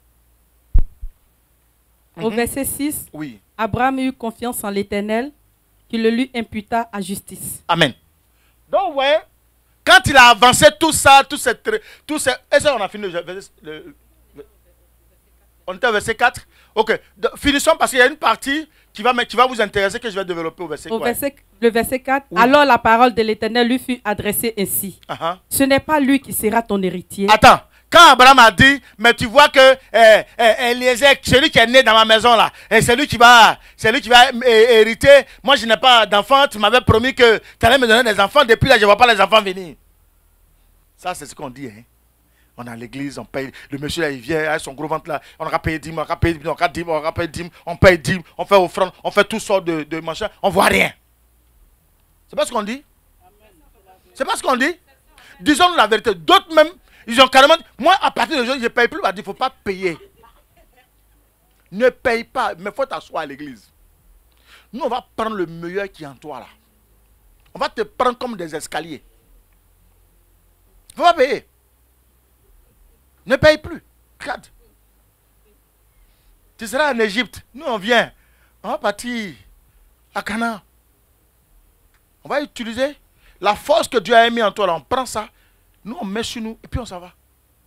Au Mm-hmm. verset six, Oui. Abraham eut confiance en l'Éternel, qui le lui imputa à justice. Amen. Donc, vous voyez, quand il a avancé tout ça, tout ces... Tout ces est-ce qu'on a fini le, le, le, le on était au verset quatre. Ok. De, finissons parce qu'il y a une partie qui va, qui va vous intéresser que je vais développer au verset, Au ouais. verset le verset quatre, Oui. alors la parole de l'Éternel lui fut adressée ainsi. Uh-huh. Ce n'est pas lui qui sera ton héritier. Attends. Quand Abraham a dit, mais tu vois que eh, eh, Eliezer, celui qui est né dans ma maison là, et c'est lui qui va, c'est lui qui va eh, hériter. Moi, je n'ai pas d'enfant. Tu m'avais promis que tu allais me donner des enfants. Depuis là, je ne vois pas les enfants venir. Ça, c'est ce qu'on dit. Hein. On est à l'église, on paye. Le monsieur là, il vient avec son gros ventre là. On aura payé dîmes, on aura payé dîmes, on aura dîmes, on aura payé dîmes, on paye dîmes, on fait offrande, on fait toutes sortes de, de machins. On ne voit rien. C'est pas ce qu'on dit? C'est pas ce qu'on dit? Disons-nous la vérité. D'autres même. Ils ont carrément dit, moi, à partir de aujourd'hui, je ne paye plus. Il ne faut pas payer. Ne paye pas, mais il faut t'asseoir à l'église. Nous, on va prendre le meilleur qui est en toi, là. On va te prendre comme des escaliers. Il ne faut pas payer. Ne paye plus. Regarde. Tu seras en Égypte. Nous, on vient. On va partir à Canaan. On va utiliser la force que Dieu a mis en toi, là. On prend ça. Nous, on met sur nous et puis on s'en va.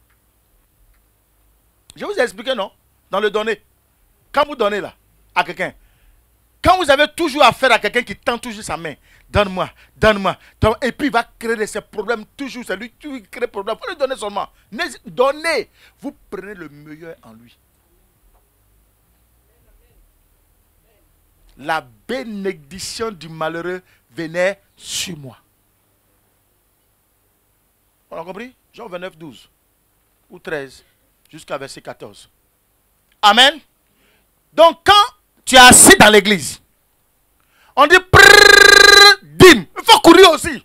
Je vous ai expliqué, non? Dans le donner. Quand vous donnez là, à quelqu'un, quand vous avez toujours affaire à quelqu'un qui tend toujours sa main, donne-moi, donne-moi, donne et puis il va créer ces problèmes toujours. C'est lui qui crée des problèmes. Il faut lui donner seulement. Donnez. Vous prenez le meilleur en lui. La bénédiction du malheureux venait sur moi. On a compris? Jean vingt-neuf, douze ou treize jusqu'à verset quatorze. Amen. Donc quand tu es assis dans l'église, on dit prrrr, dîme. Il faut courir aussi.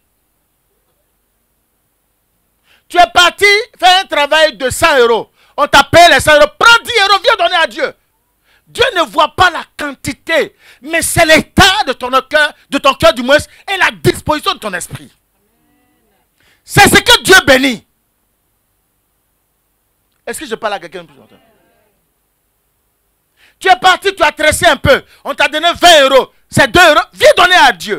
Tu es parti faire un travail de cent euros. On t'a payé les cent euros. Prends dix euros, viens donner à Dieu. Dieu ne voit pas la quantité, mais c'est l'état de ton cœur, de ton cœur du moins, et la disposition de ton esprit. C'est ce que Dieu bénit. Est-ce que je parle à quelqu'un plus longtemps? Tu es parti, tu as tressé un peu. On t'a donné vingt euros. C'est deux euros. Viens donner à Dieu.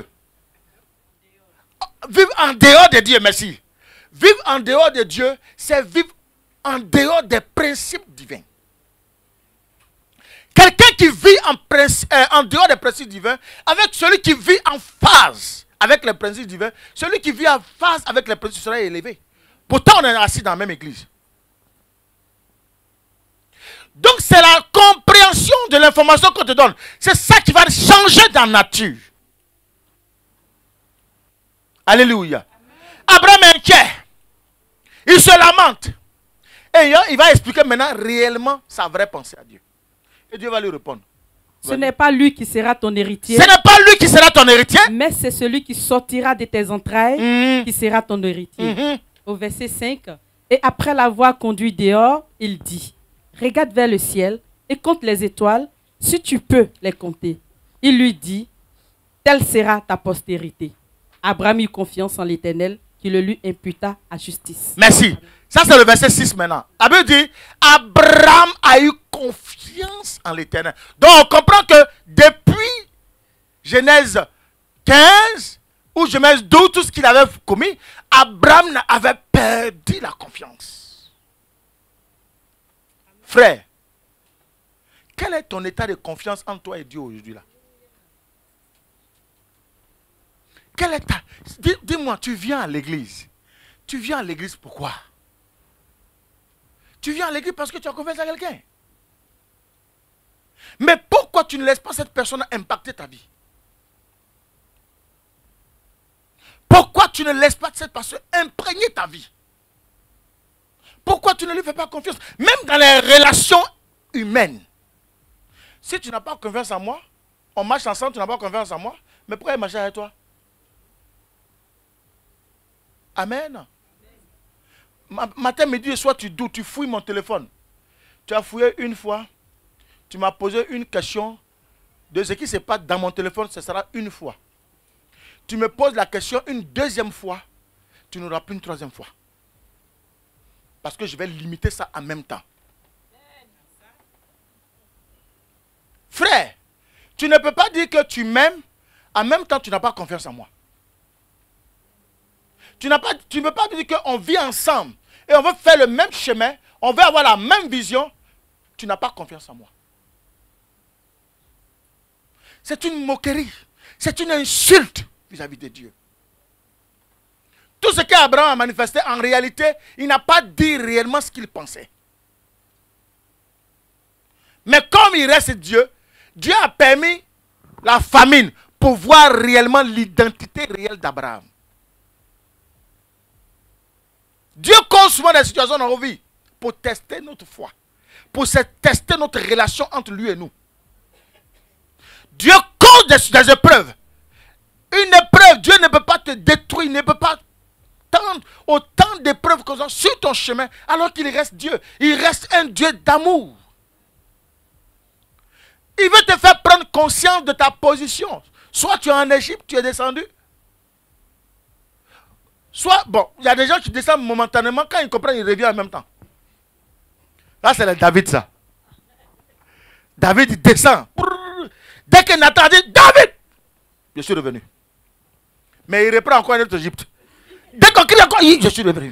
Vivre en dehors de Dieu, merci. Vivre en dehors de Dieu, c'est vivre en dehors des principes divins. Quelqu'un qui vit en, principe, euh, en dehors des principes divins, avec celui qui vit en phase avec les principes divins, celui qui vit en phase avec les principes sera élevé. Pourtant, on est assis dans la même église. Donc, c'est la compréhension de l'information qu'on te donne. C'est ça qui va changer ta nature. Alléluia. Abraham est inquiet. Il se lamente. Et il va expliquer maintenant réellement sa vraie pensée à Dieu. Et Dieu va lui répondre. Ce n'est pas lui qui sera ton héritier. Ce n'est pas lui qui sera ton héritier. Mais c'est celui qui sortira de tes entrailles Mmh. qui sera ton héritier. Mmh. Au verset cinq, et après l'avoir conduit dehors, il dit, regarde vers le ciel et compte les étoiles, si tu peux les compter. Il lui dit, telle sera ta postérité. Abraham eut confiance en l'Éternel, qui le lui imputa à justice. Merci. Ça, c'est le verset six maintenant. La Bible dit, Abraham a eu confiance en l'Éternel. Donc on comprend que depuis Genèse quinze ou Genèse douze, tout ce qu'il avait commis, Abraham avait perdu la confiance. Frère, quel est ton état de confiance entre toi et Dieu aujourd'hui là? Quel est ta... Dis, dis-moi, tu viens à l'église. Tu viens à l'église pourquoi? Tu viens à l'église parce que tu as confiance à quelqu'un. Mais pourquoi tu ne laisses pas cette personne impacter ta vie? Pourquoi tu ne laisses pas cette personne imprégner ta vie? Pourquoi tu ne lui fais pas confiance? Même dans les relations humaines. Si tu n'as pas confiance en moi, on marche ensemble, tu n'as pas confiance en moi, mais pourquoi elle marche avec toi? Amen. Matin, midi et soir, tu doutes, tu fouilles mon téléphone. Tu as fouillé une fois, tu m'as posé une question de ce qui se passe dans mon téléphone, ce sera une fois. Tu me poses la question une deuxième fois, tu n'auras plus une troisième fois. Parce que je vais limiter ça en même temps. Frère, tu ne peux pas dire que tu m'aimes, en même temps tu n'as pas confiance en moi. Tu n'as pas, tu ne peux pas dire qu'on vit ensemble et on veut faire le même chemin, on veut avoir la même vision, tu n'as pas confiance en moi. C'est une moquerie, c'est une insulte vis-à-vis de Dieu. Tout ce qu'Abraham a manifesté, en réalité, il n'a pas dit réellement ce qu'il pensait. Mais comme il reste Dieu, Dieu a permis la famine pour voir réellement l'identité réelle d'Abraham. Dieu cause souvent des situations dans nos vies pour tester notre foi, pour tester notre relation entre lui et nous. Dieu cause des, des épreuves. Une épreuve, Dieu ne peut pas te détruire, ne peut pas tendre autant d'épreuves qu'on a sur ton chemin, alors qu'il reste Dieu. Il reste un Dieu d'amour. Il veut te faire prendre conscience de ta position. Soit tu es en Égypte, tu es descendu. Soit, bon, il y a des gens qui descendent momentanément, quand ils comprennent, ils reviennent en même temps. Là, c'est le David, ça. David, il descend. Dès que Nathan dit, David, je suis revenu. Mais il reprend encore un autre Égypte. Dès qu'on crie encore, je suis revenu.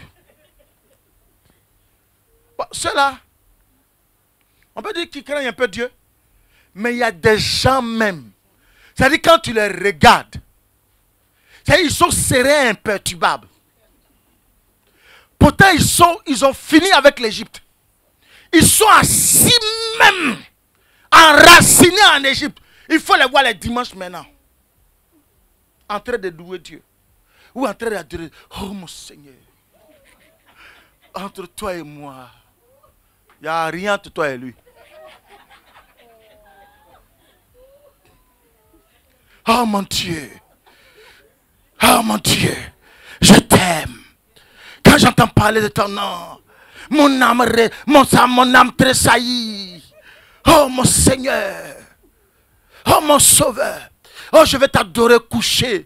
Bon, ceux-là, on peut dire qu'ils craignent un peu Dieu. Mais il y a des gens même. C'est-à-dire quand tu les regardes, c'est-à-dire ils sont sereins, imperturbables. Pourtant, ils, sont, ils ont fini avec l'Égypte. Ils sont assis même, enracinés en Égypte. Il faut les voir les dimanches maintenant. En train de louer Dieu. Ou en train de dire, oh mon Seigneur, entre toi et moi, il n'y a rien entre toi et lui. Oh mon Dieu, oh mon Dieu, je t'aime. Quand j'entends parler de ton nom, mon âme, mon, mon âme tressaillit. Oh mon Seigneur, oh mon Sauveur, oh je vais t'adorer coucher.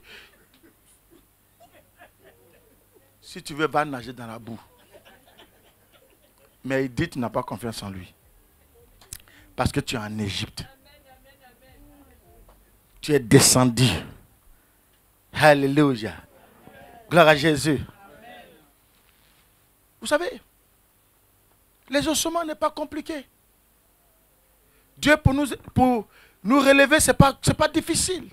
Si tu veux, va nager dans la boue. Mais il dit que tu n'as pas confiance en lui. Parce que tu es en Égypte. Tu es descendu. Alléluia. Gloire à Jésus. Vous savez, les ossements n'est pas compliqué. Dieu pour nous, pour nous relever, ce n'est pas, c'est pas difficile.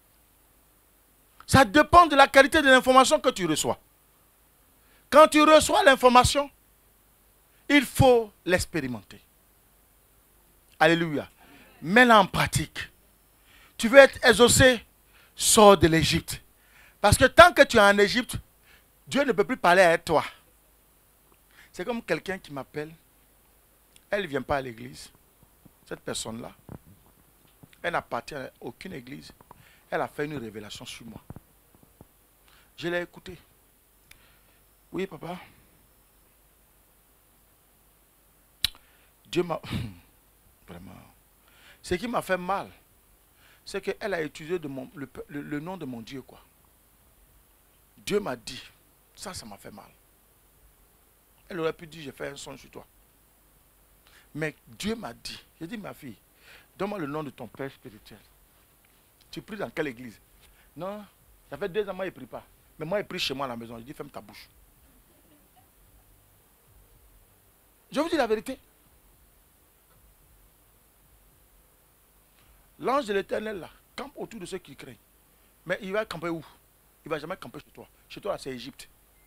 Ça dépend de la qualité de l'information que tu reçois. Quand tu reçois l'information, il faut l'expérimenter. Alléluia. Mets-la en pratique. Tu veux être exaucé, sors de l'Égypte. Parce que tant que tu es en Égypte, Dieu ne peut plus parler avec toi. C'est comme quelqu'un qui m'appelle. Elle ne vient pas à l'église. Cette personne-là, elle n'appartient à aucune église. Elle a fait une révélation sur moi. Je l'ai écoutée. Oui, papa. Dieu m'a... Vraiment. Ce qui m'a fait mal, c'est qu'elle a utilisé de mon, le, le, le nom de mon Dieu, quoi. Dieu m'a dit. Ça, ça m'a fait mal. Elle aurait pu dire, j'ai fait un son sur toi. Mais Dieu m'a dit, j'ai dit, ma fille, donne-moi le nom de ton père spirituel. Tu pries dans quelle église? Non, ça fait deux ans, moi, il ne prie pas. Mais moi, il prie chez moi à la maison. Je dis, ferme ta bouche. Je vous dis la vérité. L'ange de l'Éternel, là, campe autour de ceux qui craignent. Mais il va camper où? Il ne va jamais camper chez toi. Chez toi, c'est Égypte.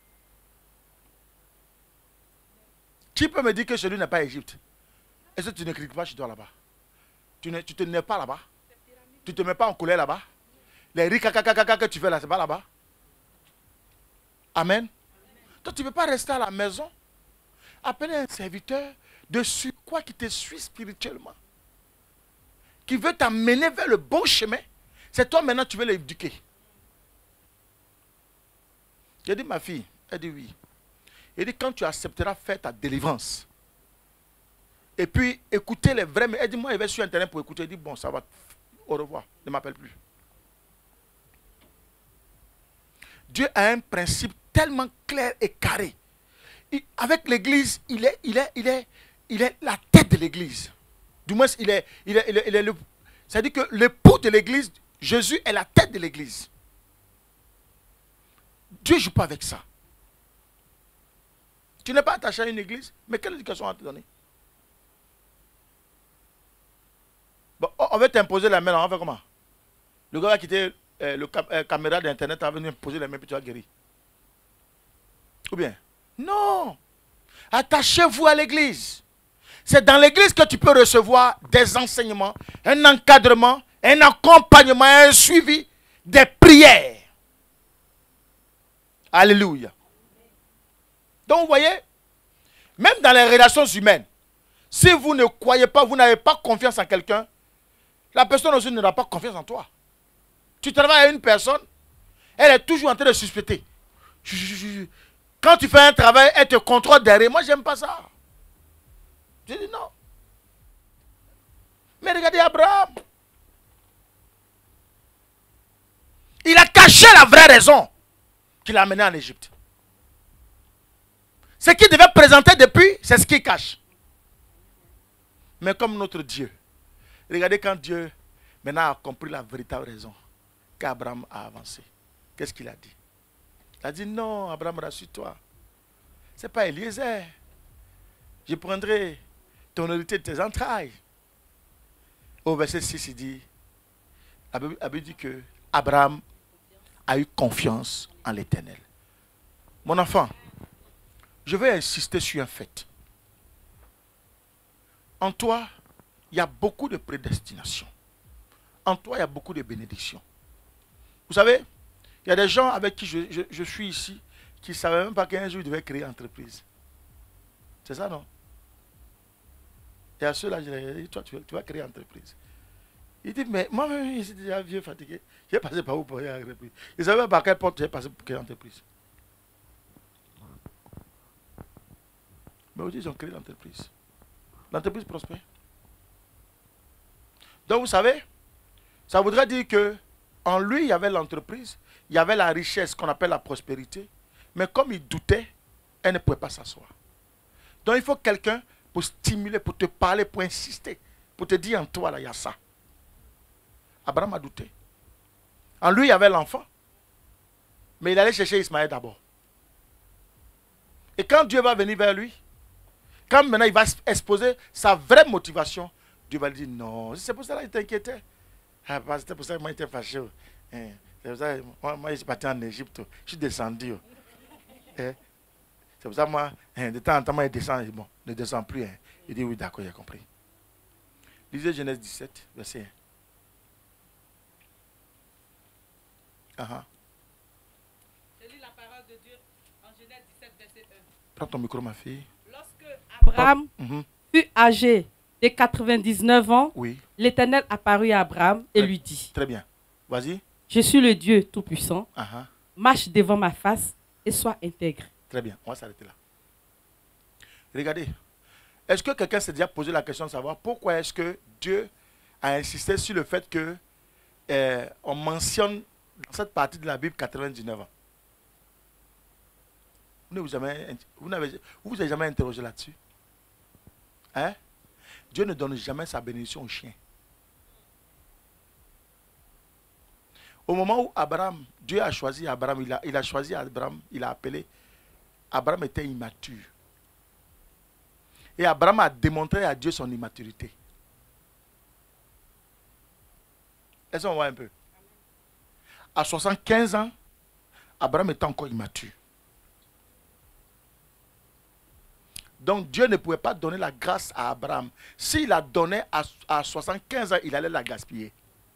Qui peut me dire que chez lui n'est pas Égypte? Est-ce que tu ne cries pas chez toi là-bas? Tu ne tu te nais pas là-bas? Tu ne te mets pas en colère là-bas? Les ricacacacacas que tu fais là, c'est pas là-bas? Amen. Toi, tu ne peux pas rester à la maison. Appeler un serviteur de quoi qui te suit spirituellement. Qui veut t'amener vers le bon chemin. C'est toi maintenant, tu veux l'éduquer. J'ai dit, ma fille, elle dit oui. Elle dit, quand tu accepteras faire ta délivrance, et puis écouter les vrais, elle dit, moi, je vais sur Internet pour écouter. Elle dit, bon, ça va, au revoir, ne m'appelle plus. Dieu a un principe tellement clair et carré. Il, avec l'église, il est, il, est, il, est, il est la tête de l'église. Du moins, il est, il est, il est, il est le... C'est-à-dire que l'époux de l'église, Jésus est la tête de l'église. Dieu ne joue pas avec ça. Tu n'es pas attaché à une église, mais quelle éducation on va te donner? Bon, on va t'imposer la main, on va faire comment? Le gars va quitter euh, le cam euh, caméra d'internet, va venir poser la main et tu vas guérir. Ou bien? Non. Attachez-vous à l'église. C'est dans l'église que tu peux recevoir des enseignements, un encadrement, un accompagnement, un suivi, des prières. Alléluia. Donc vous voyez, même dans les relations humaines, si vous ne croyez pas, vous n'avez pas confiance en quelqu'un, la personne aussi n'aura pas confiance en toi. Tu travailles à une personne, elle est toujours en train de suspecter. Quand tu fais un travail, elle te contrôle derrière. Moi, j'aime pas ça. Je dis non. Mais regardez Abraham. Il a caché la vraie raison qui l'a amené en Égypte. Ce qu'il devait présenter depuis, c'est ce qu'il cache. Mais comme notre Dieu, regardez quand Dieu maintenant a compris la véritable raison qu'Abraham a avancé. Qu'est-ce qu'il a dit? Il a dit non, Abraham, rassure-toi. Ce n'est pas Eliezer. Je prendrai ton héritier de tes entrailles. Au verset six, il dit, la Bible dit que Abraham a eu confiance en l'Éternel. Mon enfant, je vais insister sur un fait. En toi, il y a beaucoup de prédestination. En toi, il y a beaucoup de bénédictions. Vous savez, il y a des gens avec qui je, je, je suis ici qui ne savaient même pas qu'un jour ils devaient créer une entreprise. C'est ça, non? Et à ceux-là, je leur ai dit, toi, tu, tu vas créer une entreprise. Il dit, mais moi-même, je suis déjà vieux, fatigué. J'ai passé par où pour créer une entreprise? Ils ne savaient pas par quelle porte j'ai passé pour créer une entreprise. Mais aussi, ils ont créé l'entreprise. L'entreprise prospère. Donc, vous savez, ça voudrait dire que en lui, il y avait l'entreprise, il y avait la richesse qu'on appelle la prospérité. Mais comme il doutait, elle ne pouvait pas s'asseoir. Donc, il faut quelqu'un pour stimuler, pour te parler, pour insister, pour te dire en toi, là, il y a ça. Abraham a douté. En lui, il y avait l'enfant. Mais il allait chercher Ismaël d'abord. Et quand Dieu va venir vers lui, quand maintenant il va exposer sa vraie motivation, Dieu va lui dire non. C'est pour ça qu'il t'inquiétait. Ah, c'est pour ça que moi j'étais fâché. C'est pour ça que moi, moi je suis parti en Égypte. Je suis descendu. C'est pour ça que moi, de temps en temps, moi je descends. Bon, ne descends plus. Hein. Il dit oui, d'accord, j'ai compris. Lisez Genèse dix-sept, verset un. Uh -huh. Je lis la parole de Dieu en Genèse dix-sept, verset un. Prends ton micro, ma fille. Lorsque Abraham oh. mm-hmm. fut âgé de quatre-vingt-dix-neuf ans, oui. l'Éternel apparut à Abraham et très, lui dit, très bien. Vas-y. Je suis le Dieu Tout-Puissant. Uh -huh. Marche devant ma face et sois intègre. Très bien, on va s'arrêter là. Regardez, est-ce que quelqu'un s'est déjà posé la question de savoir pourquoi est-ce que Dieu a insisté sur le fait que euh, on mentionne dans cette partie de la Bible quatre-vingt-dix-neuf ans? Vous ne vous avez, vous n'avez, vous vous avez jamais interrogé là-dessus? Hein? Dieu ne donne jamais sa bénédiction aux chiens. Au moment où Abraham, Dieu a choisi Abraham, il a, il a choisi Abraham, il a appelé, Abraham était immature. Et Abraham a démontré à Dieu son immaturité. Est-ce qu'on voit un peu? À soixante-quinze ans, Abraham était encore immature. Donc Dieu ne pouvait pas donner la grâce à Abraham. S'il la donnait à, à soixante-quinze ans, il allait la gaspiller.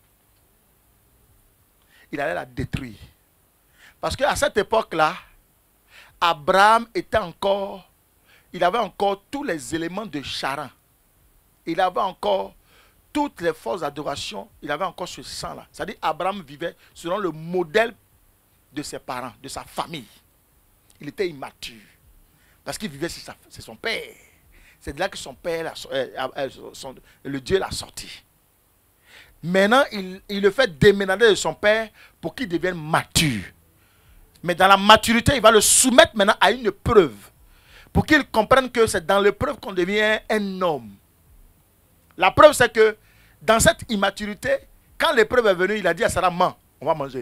Il allait la détruire. Parce qu'à cette époque-là, Abraham était encore, il avait encore tous les éléments de Charan. Il avait encore toutes les forces d'adoration. Il avait encore ce sang-là. C'est-à-dire Abraham vivait selon le modèle de ses parents, de sa famille. Il était immature. Parce qu'il vivait chez, sa, chez son père. C'est de là que son père, euh, son, le Dieu l'a sorti. Maintenant, il, il le fait déménager de son père pour qu'il devienne mature. Mais dans la maturité, il va le soumettre maintenant à une preuve. Pour qu'il comprenne que c'est dans l'épreuve qu'on devient un homme. La preuve, c'est que dans cette immaturité, quand l'épreuve est venue, il a dit à Sarah, man, on va manger.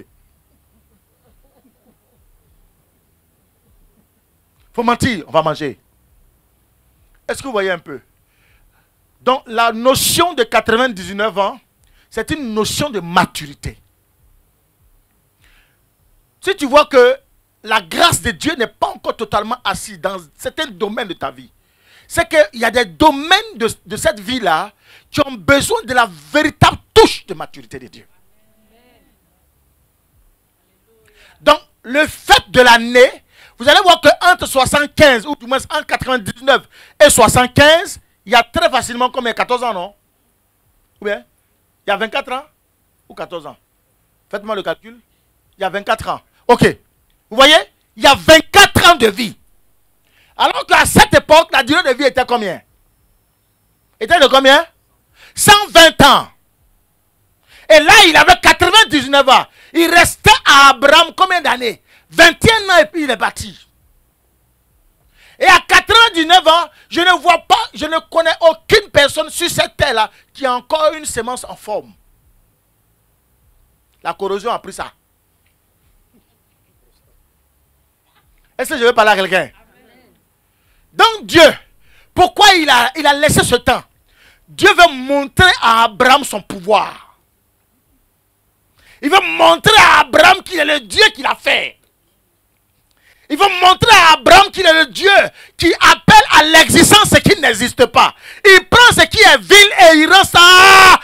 Faut mentir, on va manger. Est-ce que vous voyez un peu? Donc, la notion de quatre-vingt-dix-neuf ans, c'est une notion de maturité. Si tu vois que la grâce de Dieu n'est pas encore totalement assise dans certains domaines de ta vie, c'est qu'il y a des domaines de, de cette vie-là qui ont besoin de la véritable touche de maturité de Dieu. Donc, le fait de l'année, vous allez voir qu'entre soixante-quinze, ou du moins entre quatre-vingt-dix-neuf et soixante-quinze, il y a très facilement combien? quatorze ans, non? Ou bien? Il y a vingt-quatre ans ou quatorze ans? Faites-moi le calcul. Il y a vingt-quatre ans. Ok. Vous voyez? Il y a vingt-quatre ans de vie. Alors qu'à cette époque, la durée de vie était combien? Était de combien? cent vingt ans. Et là, il avait quatre-vingt-dix-neuf ans. Il restait à Abraham combien d'années? vingt et un ans et puis il est parti. Et à quatre-vingt-dix-neuf ans, je ne vois pas, je ne connais aucune personne sur cette terre-là qui a encore une semence en forme. La corrosion a pris ça. Est-ce que je vais parler à quelqu'un? Donc Dieu, pourquoi il a, il a laissé ce temps? Dieu veut montrer à Abraham son pouvoir. Il veut montrer à Abraham qu'il est le Dieu qu'il a fait. Il veut montrer à Abraham qu'il est le Dieu qui appelle à l'existence ce qui n'existe pas. Il prend ce qui est vil et il rend ça.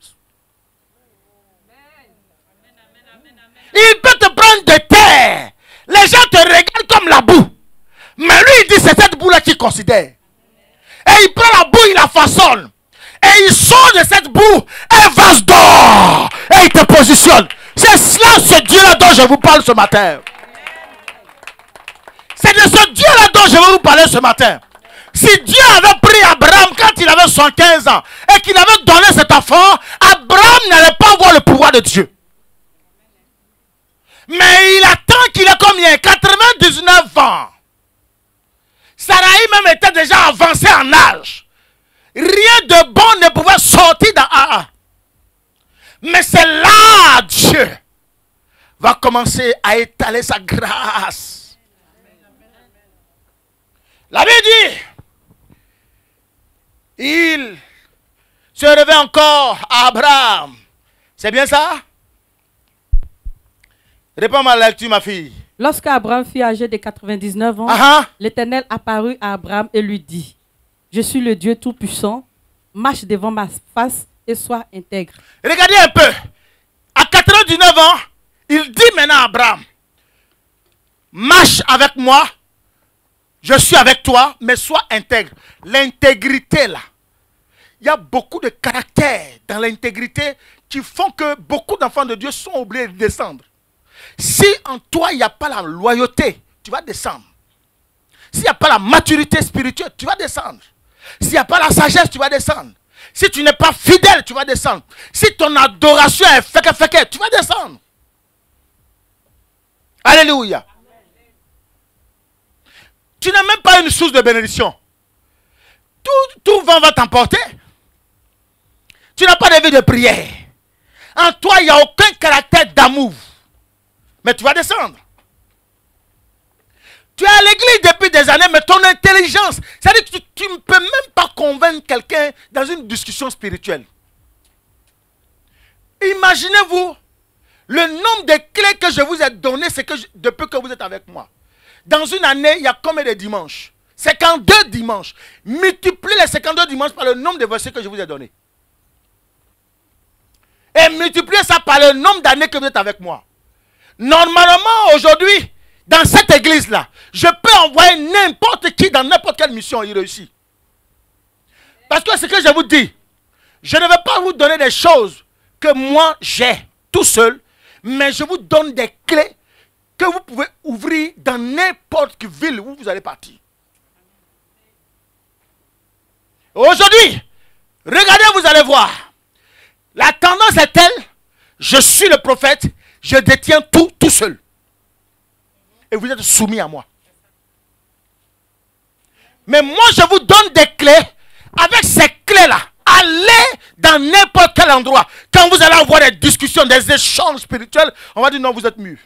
Il peut te prendre de terre. Les gens te regardent comme la boue. Mais lui, il dit c'est cette boue-là qu'il considère. Et il prend la boue, il la façonne. Et il sort de cette boue un vase d'or. Et il te positionne. C'est cela, ce Dieu-là dont je vous parle ce matin. C'est de ce Dieu-là dont je vais vous parler ce matin. Si Dieu avait pris Abraham quand il avait soixante-quinze ans et qu'il avait donné cet enfant, Abraham n'allait pas voir le pouvoir de Dieu. Mais il attend qu'il ait combien? quatre-vingt-dix-neuf ans. Sarai même était déjà avancé en âge. Rien de bon ne pouvait sortir dans A A. Mais c'est là Dieu va commencer à étaler sa grâce. La Bible dit, il se réveille encore à Abraham. C'est bien ça? Réponds ma lecture, ma fille. Lorsqu'Abraham fut âgé de quatre-vingt-dix-neuf ans, Uh-huh. l'Éternel apparut à Abraham et lui dit, je suis le Dieu Tout-Puissant, marche devant ma face et sois intègre. Regardez un peu. À quatre-vingt-dix-neuf ans, il dit maintenant à Abraham, marche avec moi, je suis avec toi, mais sois intègre. L'intégrité là, il y a beaucoup de caractères dans l'intégrité qui font que beaucoup d'enfants de Dieu sont obligés de descendre. Si en toi il n'y a pas la loyauté, tu vas descendre. S'il n'y a pas la maturité spirituelle, tu vas descendre. S'il n'y a pas la sagesse, tu vas descendre. Si tu n'es pas fidèle, tu vas descendre. Si ton adoration est fake fake, tu vas descendre. Alléluia. Tu n'as même pas une source de bénédiction. Tout, tout vent va t'emporter. de prière. En toi, il n'y a aucun caractère d'amour. Mais tu vas descendre. Tu es à l'église depuis des années, mais ton intelligence, c'est-à-dire que tu, tu ne peux même pas convaincre quelqu'un dans une discussion spirituelle. Imaginez-vous le nombre de clés que je vous ai données, c'est que je, depuis que vous êtes avec moi. Dans une année, il y a combien de dimanches? cinquante-deux dimanches. Multipliez les cinquante-deux dimanches par le nombre de versets que je vous ai donnés. Et multipliez ça par le nombre d'années que vous êtes avec moi. Normalement, aujourd'hui, dans cette église-là, je peux envoyer n'importe qui dans n'importe quelle mission, il réussit. Parce que ce que je vous dis, je ne vais pas vous donner des choses que moi j'ai tout seul, mais je vous donne des clés que vous pouvez ouvrir dans n'importe quelle ville où vous allez partir. Aujourd'hui, regardez, vous allez voir. La tendance est telle, je suis le prophète, je détiens tout, tout seul. Et vous êtes soumis à moi. Mais moi, je vous donne des clés. Avec ces clés-là, allez dans n'importe quel endroit. Quand vous allez avoir des discussions, des échanges spirituels, on va dire non, vous êtes mûrs.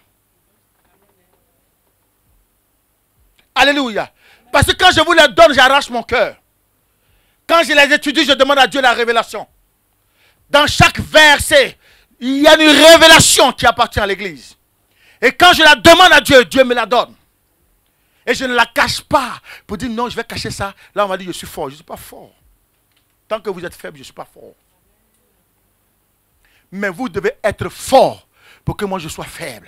Alléluia. Parce que quand je vous les donne, j'arrache mon cœur. Quand je les étudie, je demande à Dieu la révélation. Dans chaque verset, il y a une révélation qui appartient à l'église. Et quand je la demande à Dieu, Dieu me la donne. Et je ne la cache pas pour dire non, je vais cacher ça. Là, on va dire je suis fort. Je ne suis pas fort. Tant que vous êtes faible, je ne suis pas fort. Mais vous devez être fort pour que moi je sois faible.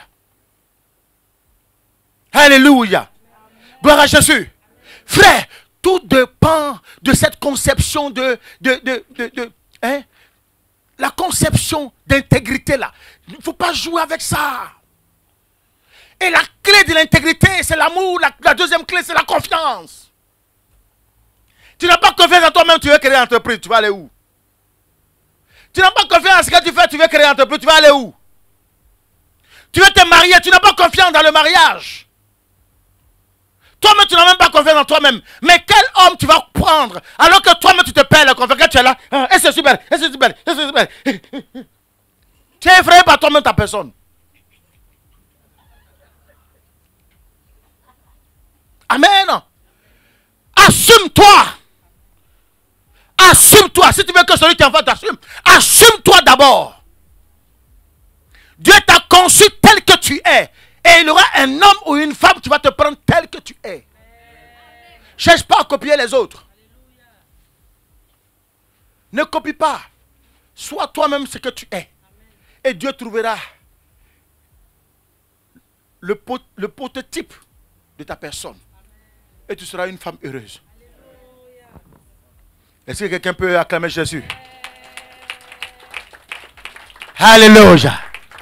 Alléluia. Gloire à Jésus. Frère, tout dépend de cette conception de, de, de, de, de hein, la conception d'intégrité là. Il ne faut pas jouer avec ça. Et la clé de l'intégrité, c'est l'amour. La, la deuxième clé, c'est la confiance. Tu n'as pas confiance en toi-même, tu veux créer une entreprise, tu vas aller où? Tu n'as pas confiance en ce que tu fais, tu veux créer une entreprise, tu vas aller où? Tu veux te marier, tu n'as pas confiance dans le mariage. Toi-même, tu n'as même pas confiance en toi-même. Mais quel homme tu vas prendre alors que toi-même, tu te perds la confiance? Quand tu es là, ah, et c'est super, et c'est super, et c'est super. Tu es effrayé par toi-même, ta personne. Amen. Assume-toi. Assume-toi. Si tu veux que celui qui en face t'assume, assume-toi d'abord. Dieu t'a conçu tel que tu es. Et il y aura un homme ou une femme qui va te prendre tel que tu es. Ne cherche pas à copier les autres. Ne copie pas. Sois toi-même ce que tu es. Et Dieu trouvera le, pot, le prototype de ta personne. Et tu seras une femme heureuse. Est-ce que quelqu'un peut acclamer Jésus? Alléluia.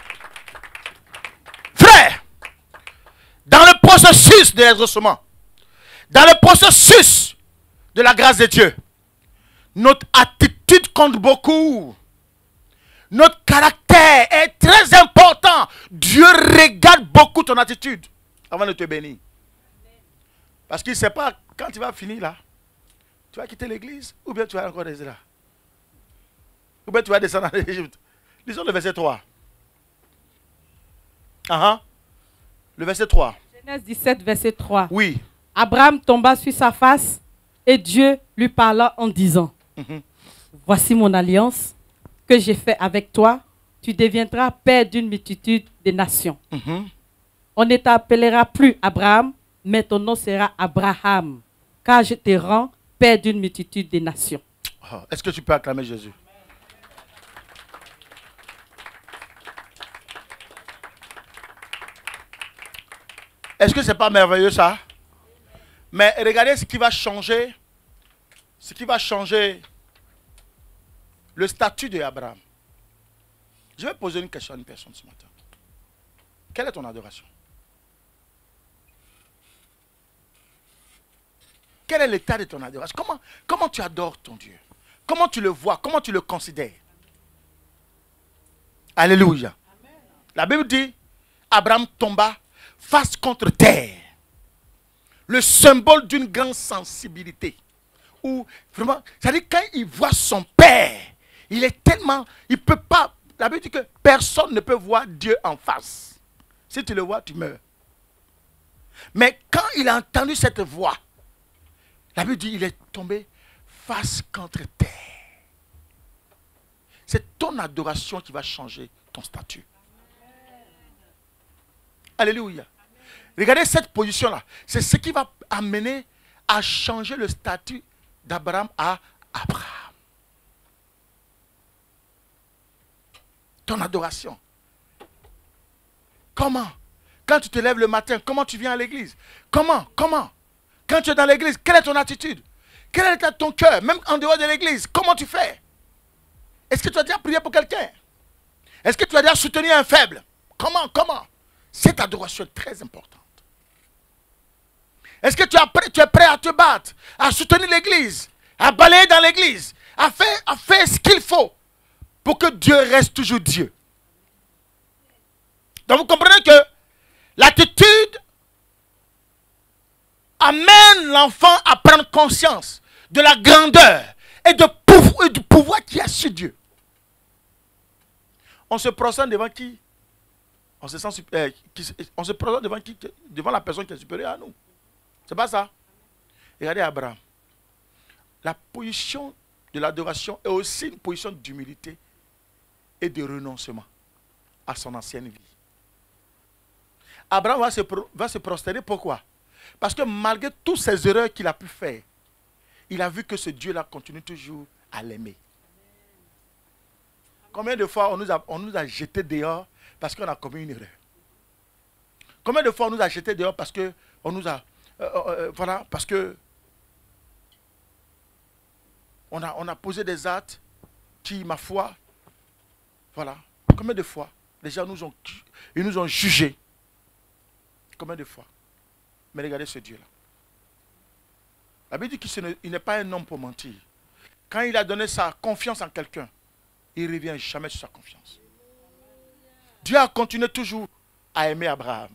Frère, dans le processus de l'exaucement, dans le processus de la grâce de Dieu, notre attitude compte beaucoup. Notre caractère est très important. Dieu regarde beaucoup ton attitude avant de te bénir. Parce qu'il ne sait pas quand tu vas finir là. Tu vas quitter l'église ou bien tu vas encore rester là. Ou bien tu vas descendre en Égypte. Lisons le verset trois. Uh-huh. Le verset trois. Genèse dix-sept, verset trois. Oui. Abraham tomba sur sa face et Dieu lui parla en disant, Mm-hmm. voici mon alliance que j'ai faite avec toi. Tu deviendras père d'une multitude de nations. Mm-hmm. On ne t'appellera plus Abraham, mais ton nom sera Abraham, car je te rends père d'une multitude de nations. Oh, est-ce que tu peux acclamer Jésus? Est-ce que ce n'est pas merveilleux ça? Mais regardez ce qui va changer. Ce qui va changer le statut d'Abraham. Je vais poser une question à une personne ce matin. Quelle est ton adoration? Quel est l'état de ton adoration? Comment, comment tu adores ton Dieu? Comment tu le vois? Comment tu le considères? Alléluia. Amen. La Bible dit, Abraham tomba face contre terre. Le symbole d'une grande sensibilité. Où vraiment, c'est-à-dire quand il voit son père, Il est tellement... Il ne peut pas... La Bible dit que personne ne peut voir Dieu en face. Si tu le vois, tu meurs. Mais quand il a entendu cette voix, la Bible dit qu'il est tombé face contre terre. C'est ton adoration qui va changer ton statut. Alléluia. Regardez cette position-là. C'est ce qui va amener à changer le statut d'Abraham à Abraham. Ton adoration. Comment? Quand tu te lèves le matin, comment tu viens à l'église? Comment? Comment? Quand tu es dans l'église, quelle est ton attitude? Quel est ton cœur? Même en dehors de l'église, comment tu fais? Est-ce que tu as déjà prié pour quelqu'un? Est-ce que tu as déjà soutenu un faible? Comment? Comment? Cette adoration est très importante. Est-ce que tu, as prêt, tu es prêt à te battre, à soutenir l'église, à balayer dans l'église, à faire, à faire ce qu'il faut pour que Dieu reste toujours Dieu? Donc vous comprenez que l'attitude amène l'enfant à prendre conscience de la grandeur et, de pouvoir, et du pouvoir qu'il y a sur Dieu. On se prosterne devant qui? On se, sent, euh, qui, on se prosterne devant qui? Devant la personne qui est supérieure à nous. C'est pas ça? Regardez Abraham. La position de l'adoration est aussi une position d'humilité et de renoncement à son ancienne vie. Abraham va se, va se prosterner. Pourquoi? Parce que malgré toutes ces erreurs qu'il a pu faire, il a vu que ce Dieu-là continue toujours à l'aimer. Combien de fois on nous a, on nous a jetés dehors parce qu'on a commis une erreur? Combien de fois on nous a jetés dehors parce que on nous a... Euh, euh, voilà, parce que on a, on a posé des actes qui, ma foi, voilà. Combien de fois les gens nous ont, ils nous ont jugés? Combien de fois? Mais regardez ce Dieu-là. La Bible dit qu'il n'est pas un homme pour mentir. Quand il a donné sa confiance en quelqu'un, il ne revient jamais sur sa confiance. Dieu a continué toujours à aimer Abraham.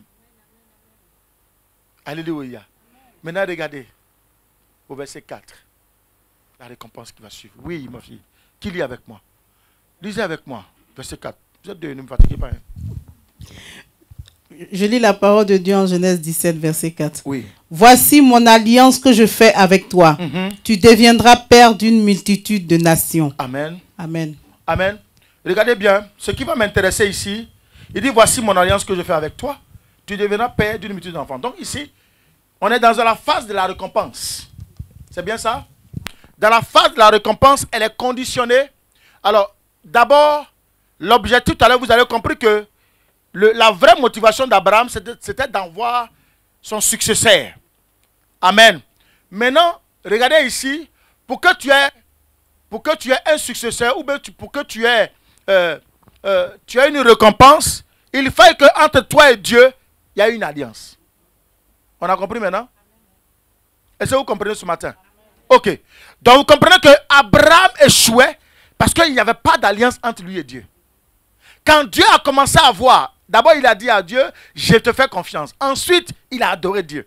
Alléluia. Maintenant, regardez au verset quatre. La récompense qui va suivre. Oui, ma fille. Qui lit avec moi? Lisez avec moi. Verset quatre. Vous êtes deux, ne me fatiguez pas. Hein? Je lis la parole de Dieu en Genèse dix-sept, verset quatre. Oui. Voici mon alliance que je fais avec toi. Mm-hmm. Tu deviendras père d'une multitude de nations. Amen. Amen. Amen. Regardez bien. Ce qui va m'intéresser ici, il dit, voici mon alliance que je fais avec toi. Tu deviendras père d'une multitude d'enfants. Donc ici, on est dans la phase de la récompense. C'est bien ça? Dans la phase de la récompense, elle est conditionnée. Alors, d'abord, l'objectif, tout à l'heure, vous avez compris que le, la vraie motivation d'Abraham, c'était d'en voir son successeur. Amen. Maintenant, regardez ici, pour que tu aies, pour que tu aies un successeur, ou bien tu, pour que tu aies, euh, euh, tu aies une récompense, il faut qu'entre toi et Dieu, il y a une alliance. On a compris maintenant? Est-ce que vous comprenez ce matin? Ok. Donc vous comprenez que Abraham échouait parce qu'il n'y avait pas d'alliance entre lui et Dieu. Quand Dieu a commencé à voir, d'abord il a dit à Dieu, je te fais confiance. Ensuite, il a adoré Dieu.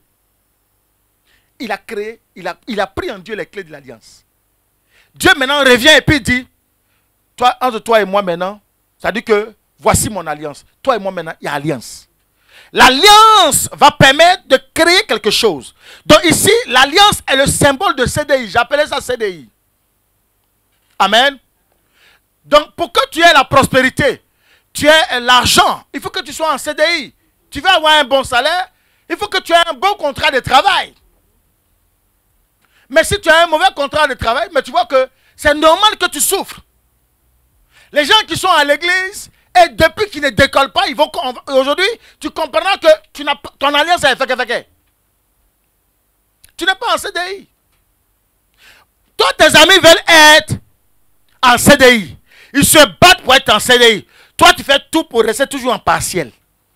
Il a créé, il a, il a pris en Dieu les clés de l'alliance. Dieu maintenant revient et puis dit, toi, entre toi et moi maintenant, ça dit que voici mon alliance. Toi et moi maintenant, il y a alliance. L'alliance va permettre de créer quelque chose. Donc ici, l'alliance est le symbole de C D I. J'appelais ça C D I. Amen. Donc pour que tu aies la prospérité, tu aies l'argent, il faut que tu sois en C D I. Tu veux avoir un bon salaire, il faut que tu aies un bon contrat de travail. Mais si tu as un mauvais contrat de travail, mais tu vois que c'est normal que tu souffres. Les gens qui sont à l'église, et depuis qu'ils ne décollent pas, ils vont aujourd'hui, tu comprendras que tu n'as pas, ton alliance est fait fait. Tu n'es pas en C D I. Toi, tes amis veulent être en C D I. Ils se battent pour être en C D I. Toi, tu fais tout pour rester toujours en partiel.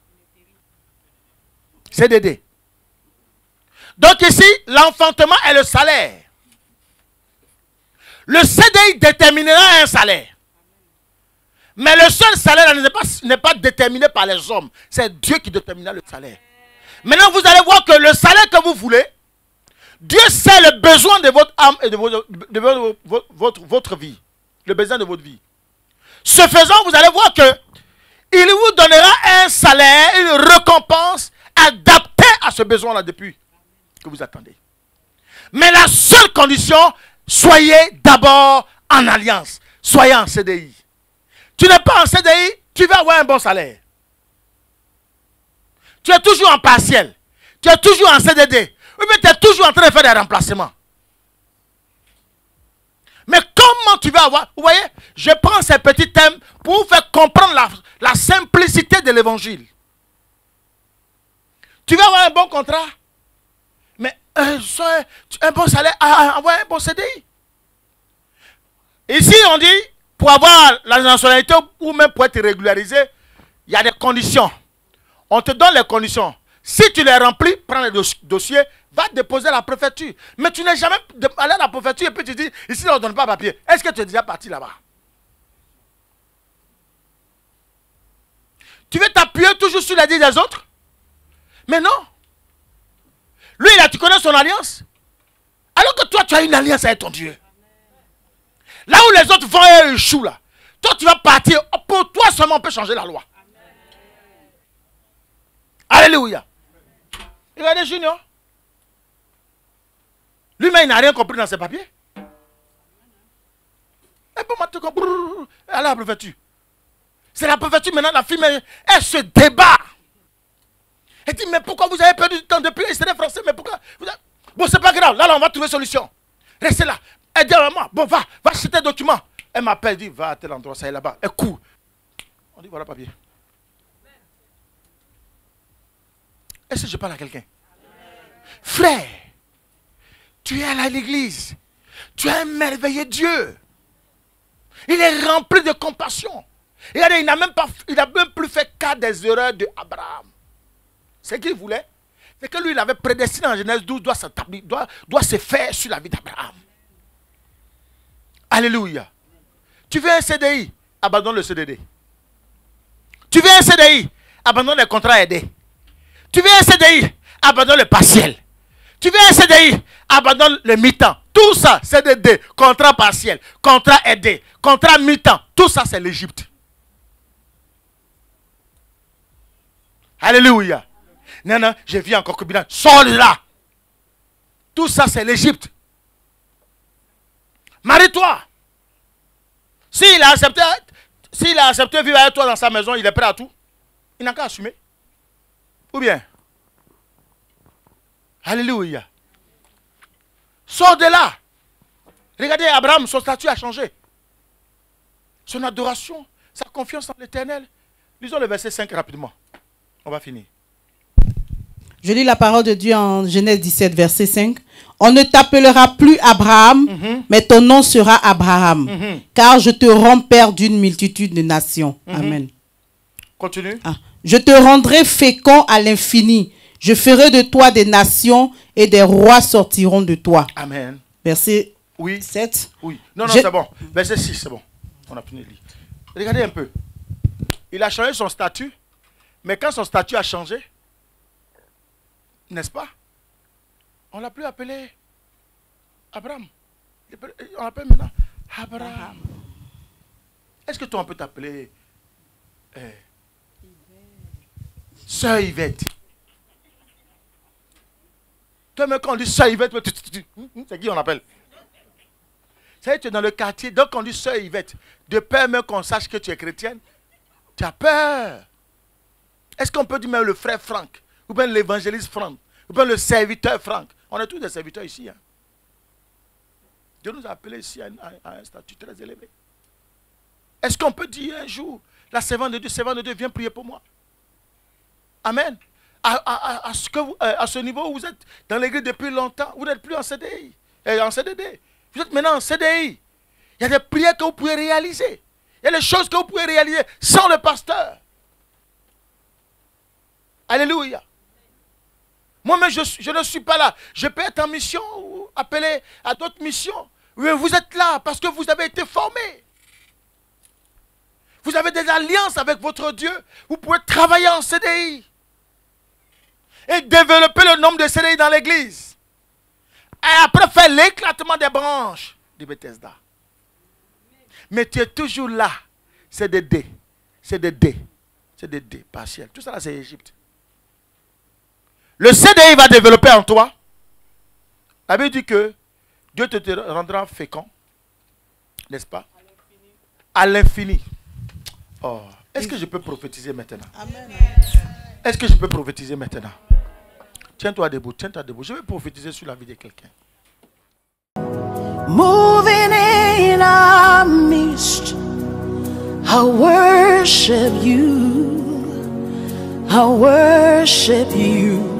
C D D. Donc ici, l'enfantement est le salaire. Le C D I déterminera un salaire. Mais le seul salaire n'est pas, n'est pas déterminé par les hommes. C'est Dieu qui détermina le salaire. Maintenant, vous allez voir que le salaire que vous voulez, Dieu sait le besoin de votre âme et de votre, de votre, votre, votre vie. le besoin de votre vie. Ce faisant, vous allez voir que il vous donnera un salaire, une récompense adaptée à ce besoin-là depuis que vous attendez. Mais la seule condition, soyez d'abord en alliance. Soyez en C D I. Tu n'es pas en C D I, tu vas avoir un bon salaire. Tu es toujours en partiel. Tu es toujours en C D D. Ou bien tu es toujours en train de faire des remplacements. Mais comment tu vas avoir... Vous voyez, je prends ces petits thèmes pour vous faire comprendre la, la simplicité de l'évangile. Tu vas avoir un bon contrat. Mais un, un bon salaire, avoir un bon C D I. Ici, on dit, pour avoir la nationalité ou même pour être régularisé, il y a des conditions. On te donne les conditions. Si tu les remplis, prends les dos dossiers, va déposer à la préfecture. Mais tu n'es jamais allé à la préfecture et puis tu dis, ici on ne donne pas papier. Est-ce que tu es déjà parti là-bas? Tu veux t'appuyer toujours sur la vie des autres? Mais non. Lui, là, tu connais son alliance. Alors que toi, tu as une alliance avec ton Dieu. Là où les autres vont et échouent, là. Toi, tu vas partir. Pour toi seulement, on peut changer la loi. Alléluia. Regardez Junior. Lui-même, il n'a rien compris dans ses papiers. Et pour moi, tu comprends. Elle a la préfecture. C'est la préfecture maintenant, la fille, elle se débat. Elle dit, mais pourquoi vous avez perdu du temps depuis? C'est des Français, mais pourquoi vous avez... Bon, c'est pas grave, là, là, on va trouver solution. Restez là. Aidez-moi. Bon, va, va acheter tes documents. Elle m'appelle, dit, va à tel endroit, ça est là-bas. Elle court. On dit, voilà le papier. Est-ce que je parle à quelqu'un? Frère, tu es allé à l'église. Tu as un merveilleux Dieu. Il est rempli de compassion. Regardez, il n'a même, pas, il n'a même plus fait cas des erreurs d'Abraham. Ce qu'il voulait, c'est que lui, il avait prédestiné en Genèse douze, doit, doit, doit se faire sur la vie d'Abraham. Alléluia. Tu veux un C D I, abandonne le C D D. Tu veux un C D I, abandonne les contrats aidés. Tu veux un C D I, abandonne le partiel. Tu veux un C D I, abandonne le mi-temps. Tout ça, C D D, contrat partiel, contrat aidé, contrat mi-temps. Tout ça, c'est l'Égypte. Alléluia. Non, non, je vis encore concubinage. Sors de là. Tout ça, c'est l'Égypte. Marie-toi. S'il a accepté, s'il a accepté vivre avec toi dans sa maison, il est prêt à tout. Il n'a qu'à assumer. Ou bien. Alléluia. Sors de là. Regardez, Abraham, son statut a changé. Son adoration, sa confiance en l'Éternel. Lisons le verset cinq rapidement. On va finir. Je lis la parole de Dieu en Genèse dix-sept, verset cinq. On ne t'appellera plus Abraham, mm-hmm. mais ton nom sera Abraham, mm-hmm. car je te rends père d'une multitude de nations. Mm-hmm. Amen. Continue. Ah. Je te rendrai fécond à l'infini. Je ferai de toi des nations et des rois sortiront de toi. Amen. Verset oui. sept. Oui. Non, non, je... c'est bon. Verset six, c'est bon. On a fini de lire. Regardez un peu. Il a changé son statut. Mais quand son statut a changé, n'est-ce pas? On l'a plus appelé Abraham. On l'appelle maintenant Abraham. Est-ce que toi on peut t'appeler euh, Sœur Yvette? Toi même quand on dit Sœur Yvette, c'est qui on appelle? Ça y est, tu es dans le quartier, donc on dit Sœur Yvette. De peur même qu'on sache que tu es chrétienne, tu as peur. Est-ce qu'on peut dire même le frère Franck, ou bien l'évangéliste Franck, ou bien le serviteur Franck? On est tous des serviteurs ici. Hein? Dieu nous a appelés ici à, à, à un statut très élevé. Est-ce qu'on peut dire un jour, la servante de Dieu, servante de Dieu, viens prier pour moi? Amen. À, à, à, à, ce que vous, à ce niveau où vous êtes dans l'église depuis longtemps, vous n'êtes plus en C D I, et en C D D. Vous êtes maintenant en C D I. Il y a des prières que vous pouvez réaliser. Il y a des choses que vous pouvez réaliser sans le pasteur. Alléluia. Moi-même, je, je ne suis pas là. Je peux être en mission ou appelé à d'autres missions. Mais vous êtes là parce que vous avez été formés. Vous avez des alliances avec votre Dieu. Vous pouvez travailler en C D I. Et développer le nombre de C D I dans l'église. Et après faire l'éclatement des branches de Bethesda. Mais tu es toujours là. C'est des dés. C'est des dés. C'est des dés partiels. Tout ça là, c'est Égypte. Le C D I va développer en toi. La Bible dit que Dieu te, te rendra fécond. N'est-ce pas? À l'infini. Oh. Est-ce que je peux prophétiser maintenant? Amen. Est-ce que je peux prophétiser maintenant? Tiens-toi debout, tiens-toi debout. Je vais prophétiser sur la vie de quelqu'un. Moving in our midst, I worship you, I worship you.